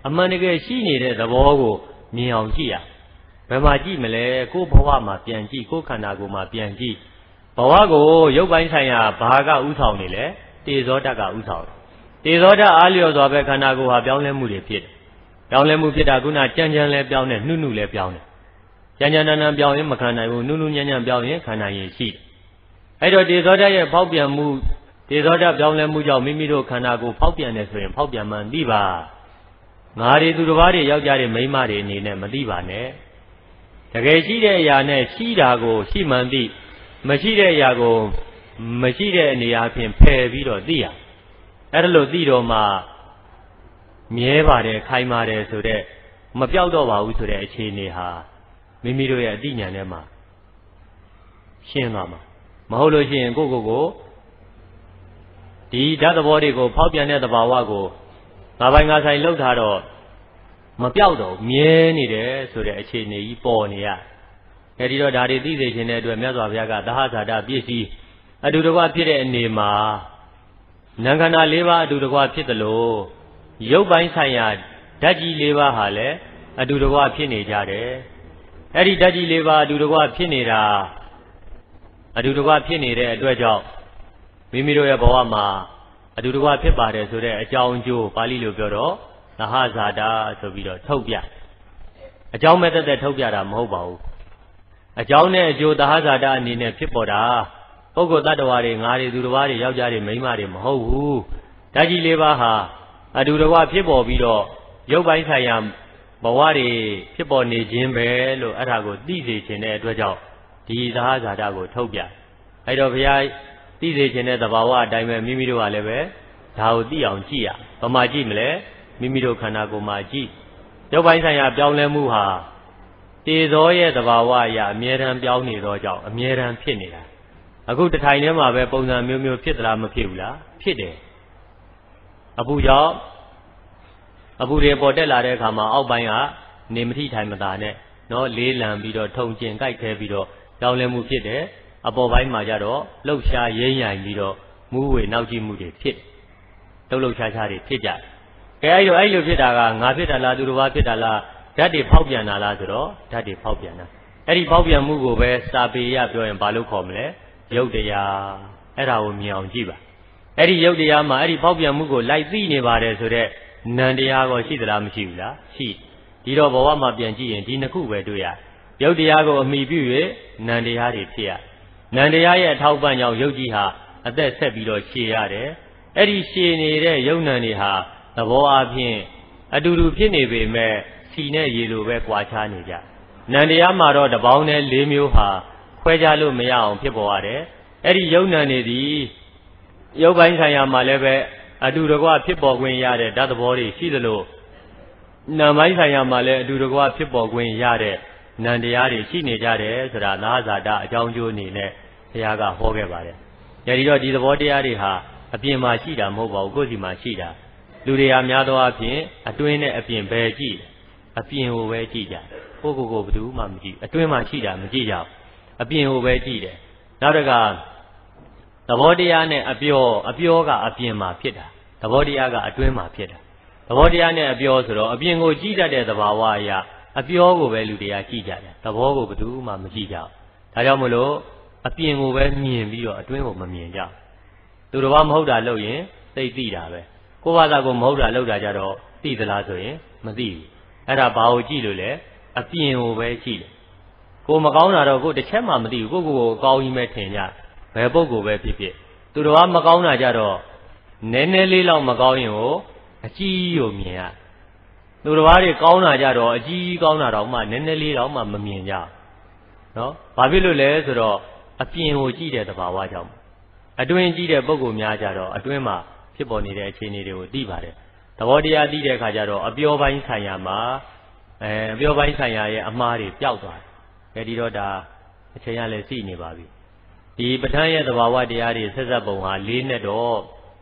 အမှန်တကယ်ရှိနေတဲ့သဘောကိုမြင်အောင်ကြည့်ရဘယ်မှာကြည့်မလဲကိုယ်ဘဝမှာပြန်ကြည့်ကိုယ်ခန္ဓာကိုယ်မှာပြန်ကြည့်ဘဝကိုရုပ်ပိုင်းဆိုင်ရာဘာကဥဆောင်နေလဲတေဇောဓာတ်ကဥဆောင်တေဇောဓာတ်အားလျော်စွာပဲခန္ဓာကိုယ်ဟာပြောင်းလဲမှုတွေဖြစ်တယ်ပြောင်းလဲမှုဖြစ်တာခုနကြမ်းကြမ်းလဲပြောင်းတယ်နှုတ်နှုတ်လဲပြောင်းတယ်ကြမ်းကြမ်းတန်းတန်းပြောင်းရင်မခံနိုင်ဘူးနှုတ်နှုတ်ညံ့ညံ့ပြောင်းရင်ခံနိုင်ရရှိတယ်အဲ့တော့တေဇောဓာတ်ရဲ့ဖောက်ပြန်မှုတေဇောဓာတ်ပြောင်းလဲမှုကြောင့်မိမိတို့ခန္ဓာကိုယ်ဖောက်ပြန်တယ်ဆိုရင်ဖောက်ပြန်မှန်သိပါငါတွေသူတစ်ပါးတွေယောက်ျားတွေမိန်းမတွေအနေနဲ့မသိပါနဲ့တကယ်ရှိတဲ့အရာနဲ့ရှိတာကိုရှိမှန်သိမရှိတဲ့အရာကိုမရှိတဲ့အနေအချင်းဖယ်ပြီးတော့သိရအဲ့ဒါလို့သိတော့မှမြဲပါတယ်ခိုင်ပါတယ်ဆိုတဲ့မပြောက်တော့ပါဘူးဆိုတဲ့အခြေအနေဟာမိမိတို့ရဲ့အသိဉာဏ်ထဲမှာရှင်းသွားမှာမဟုတ်လို့ရှိရင်ကိုယ့်ကိုယ်ကိုဒီဓာတ်သဘောတွေကိုဖောက်ပြန်တဲ့သဘာဝကိုငါပိုင်ငါဆိုင်လောက်ထားတော့မပြောက်တော့မြဲနေတယ်ဆိုတဲ့အခြေအနေကြီးပေါ်နေရအဲဒီတော့ဒါတွေသိစေခြင်းတဲ့အတွက်မြတ်စွာဘုရားကသဟဇာတပြည့်စည်အတူတကွဖြစ်တဲ့အနေမှာနာခန္ဓာ၄ပါးအတူတကွဖြစ်သလိုရုပ်ပိုင်းဆိုင်ရာဓာတ်ကြီး၄ပါးဟာလည်းအတူတကွဖြစ်နေကြတယ်အဲ့ဒီဓာတ်ကြီး၄ပါးအတူတကွဖြစ်နေတာအတူတကွဖြစ်နေတဲ့အတွက်ကြောင့်မိမိတို့ရဲ့ဘဝမှာအတူတကွဖြစ်ပါတယ်ဆိုတဲ့အကြောင်းအကျိုးပါဠိလိုပြောတော့သဟဇာတဆိုပြီးတော့ထုတ်ပြအကြောင်းမဲ့သက်သက်ထုတ်ပြတာမဟုတ်ပါဘူးအကြောင်းနဲ့အကျိုးသဟဇာတအနေနဲ့ဖြစ်ပေါ်တာပုဂ္ဂိုလ်တ attva တွေငါတွေသူတစ်ပါးတွေယောက်ျားတွေမိန်းမတွေမဟုတ်ဘူးဓာတ်ကြီး၄ပါးဟာအတူတကွဖြစ်ပေါ်ပြီးတော့ရုပ်ပိုင်းဆိုင်ရာဘဝတွေဖြစ်ပေါ်နေခြင်းပဲလို့အဲ့ဒါကိုသိစေခြင်းတဲ့အတွက်ကြောင့်ဒီသဟဇာတကိုထုတ်ပြအဲ့တော့ဘုရားသိစေခြင်းတဲ့သဘာဝအတိုင်းပဲမိမိတို့ကလည်းပဲဒါကိုသိအောင်ကြည့်ရဘာမှကြည့်မလဲမိမိတို့ခန္ဓာကိုယ်မှာကြည့်ရုပ်ပိုင်းဆိုင်ရာပြောင်းလဲမှုဟာတေဇောရဲ့သဘာဝအရာအမြဲတမ်းပြောင်းနေသောကြောင့်အမြဲတမ်းဖြစ်နေတာအခုတထိုင်ထဲမှာပဲပုံစံမျိုးမျိုးဖြစ်သလားမဖြစ်ဘူးလားဖြစ်တယ်အပူကြောင့်အပူတွေပေါ်တက်လာတဲ့အခါမှာအောက်ပိုင်းကနေမထိထိုင်မသာနဲ့နော်လေးလံပြီးတော့ထုံကျင်ကြိုက်ခဲပြီးတော့ပြောင်းလဲမှုဖြစ်တယ်အပေါ်ပိုင်းမှာကြတော့လှုပ်ရှားရိမ့်ရိုင်ပြီးတော့မူးဝေနောက်ကြည့်မှုတွေဖြစ်လှုပ်လှုပ်ရှားရှားတွေဖြစ်ကြတယ်ကဲအဲ့လိုအဲ့လိုဖြစ်တာကငါဖြစ်တာလားသူတစ်ပါးဖြစ်တာလားဓာတ်တွေဖောက်ပြန်တာလားဆိုတော့ဓာတ်တွေဖောက်ပြန်တာအဲ့ဒီဖောက်ပြန်မှုကိုပဲစာပေရပြောရင်ဘာလို့ခေါ်မလဲရုပ်တရားအဲ့ဒါကိုမြင်အောင်ကြည့်ပါအဲ့ဒီရုပ်တရားမှာအဲ့ဒီဖောက်ပြန်မှုကိုလိုက်သိနေပါတယ်ဆိုတော့နံတရားကိုရှိသလားမရှိဘူးလားရှိဒီတော့ဘဝမှာပြန်ကြည့်ရင်ဒီနှစ်ခုပဲတွေ့ရရုပ်တရားကိုအမိပြု၍နံတရားတွေဖြစ်ရနံတရားရဲ့အထောက်ပံ့ကြောင့်ရုပ်ကြီးဟာအသက်ဆက်ပြီးတော့ရှည်ရတယ်အဲ့ဒီရှည်နေတဲ့ရုပ်နံတွေဟာသဘောအချင်းအတူတူဖြစ်နေပေမဲ့စီနဲ့ရေလိုပဲကွာခြားနေကြနံတရားမှာတော့တပေါင်းနဲ့၄မျိုးဟာခွဲခြားလို့မရအောင်ဖြစ်ပေါ်ရတယ်အဲ့ဒီရုပ်နံတွေဒီရုပ်ပိုင်းဆိုင်ရာမှာလည်းပဲအတူတကွဖြစ်ပေါ်ခွင့်ရတဲ့ဓာတ်သဘောတွေရှိသလိုနာမ်ပိုင်းဆိုင်ရာမှာလည်းအတူတကွဖြစ်ပေါ်ခွင့်ရတဲ့နံတရားတွေရှိနေကြတယ်ဆိုတာသဟဇာတအကြောင်းကျိုးအနေနဲ့ဘုရားကဟောခဲ့ပါတယ်။အဲဒီတော့ဒီသဘောတရားတွေဟာအပြင်မှာရှိတာမဟုတ်ပါဘူးကိုယ်စီမှာရှိတာလူတွေဟာများသောအားဖြင့်အတွင်းနဲ့အပြင်ပဲကြည့်အပြင်ကိုပဲကြည့်ကြကိုကိုကိုဘယ်သူမှမကြည့်အတွင်းမှာရှိတာမကြည့်ကြဘူးအပြင်ကိုပဲကြည့်တယ်နောက်တစ်ခါသဘောတရားနဲ့အပြောအပြောကအပြင်မှာဖြစ်တာသဘောတရားကအတွင်းမှာဖြစ်တာသဘောတရားနဲ့အပြောဆိုတော့အပြင်ကိုကြည့်တတ်တဲ့သဘာဝအရာအပြောကိုပဲလူတရားကြည့်ကြတယ်သဘောကိုဘယ်သူမှမကြည့်ကြဘူးဒါကြောင့်မလို့အပြင်ကိုပဲမြင်ပြီးတော့အတွင်းကိုမမြင်ကြသူတော်ဘာမဟုတ်တာလုပ်ရင်သိသိတာပဲကိုယ်ဘာသာကိုမဟုတ်တာလုပ်တာကြတော့သိသလားဆိုရင်မသိဘူးအဲ့ဒါဘာကိုကြည့်လို့လဲအပြင်ကိုပဲကြည့်တယ်ကိုမကောင်းတာတော့ကိုတစ်ချက်မှမသိဘူးကိုကိုကိုအကောင်းကြီးပဲထင်ကြဘယ်ပုဂ္ဂိုလ်ပဲဖြစ်ဖြစ်သူတော်ဘာမကောင်းတာကြတော့နည်းနည်းလေးလောက်မကောင်းရင်ကိုအကြီးကိုမြင်ရသူတော်ဘာတွေကောင်းတာကြတော့အကြီးကောင်းတာတော့မှနည်းနည်းလေးတော့မှမမြင်ကြနော်ဘာဖြစ်လို့လဲဆိုတော့အပြင်ကိုကြည့်တဲ့သဘာဝကြောင့်အတွင်းကြည့်တဲ့ပုဂ္ဂိုလ်များကြတော့အတွင်းမှာဖြစ်ပေါ်နေတဲ့အခြေအနေတွေကိုသိပါတယ်သဘောတရားသိတဲ့အခါကျတော့အပြောပိုင်းဆိုင်ရာမှာအဲအပြောပိုင်းဆိုင်ရာရဲ့အမှားတွေပျောက်သွားတယ်အဲဒီတော့ဒါအချိန်ရလဲသိနေပါပြီဒီပဋ္ဌာန်းရဲ့သဘာဝတရားတွေဆက်ဆက်ပုံဟာလေးနဲ့တော့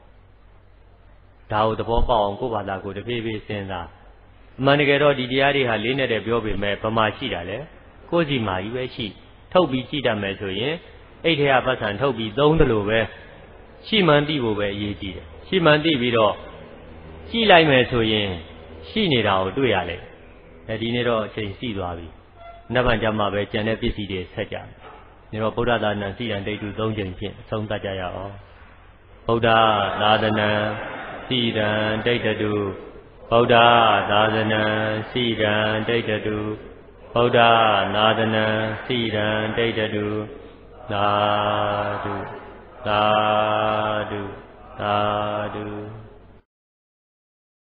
ဒါကိုသဘောပေါက်အောင်ကိုယ့်ဘာသာကိုတဖြည်းဖြည်းစဉ်းစားအမှန်တကယ်တော့ဒီတရားတွေဟာလေးနဲ့တည်းပြောပေမဲ့ဗမာရှိတာလေကိုယ်စီမာကြီးပဲရှိထုတ်ပြီးကြည့်တတ်မယ်ဆိုရင်အိတ်ထဲကပတ်စံထုတ်ပြီးသုံးတယ်လို့ပဲရှိမှန်သိဖို့ပဲအရေးကြီးတယ်ရှိမှန်သိပြီးတော့ကြည့်လိုက်မယ်ဆိုရင်ရှိနေတာကိုတွေ့ရလေအဲဒီနေ့တော့အချိန်ရှိသွားပြီနှစ်ပတ်ကြာမှပဲကျန်တဲ့ပစ္စည်းတွေဆက်ကြတယ်ဒါတော့ဗုဒ္ဓသာသနာစီရန်ဒိဋ္ဌုသုံးချိန်ဖြင့်အဆုံးသတ်ကြရအောင်ဗုဒ္ဓသာသနာစီရန်ဒိဋ္ဌတုဗုဒ္ဓသာသနာစီရန်ဒိဋ္ဌတုဗုဒ္ဓသာသနာစီရန်ဒိဋ္ဌတုသာဓုသာ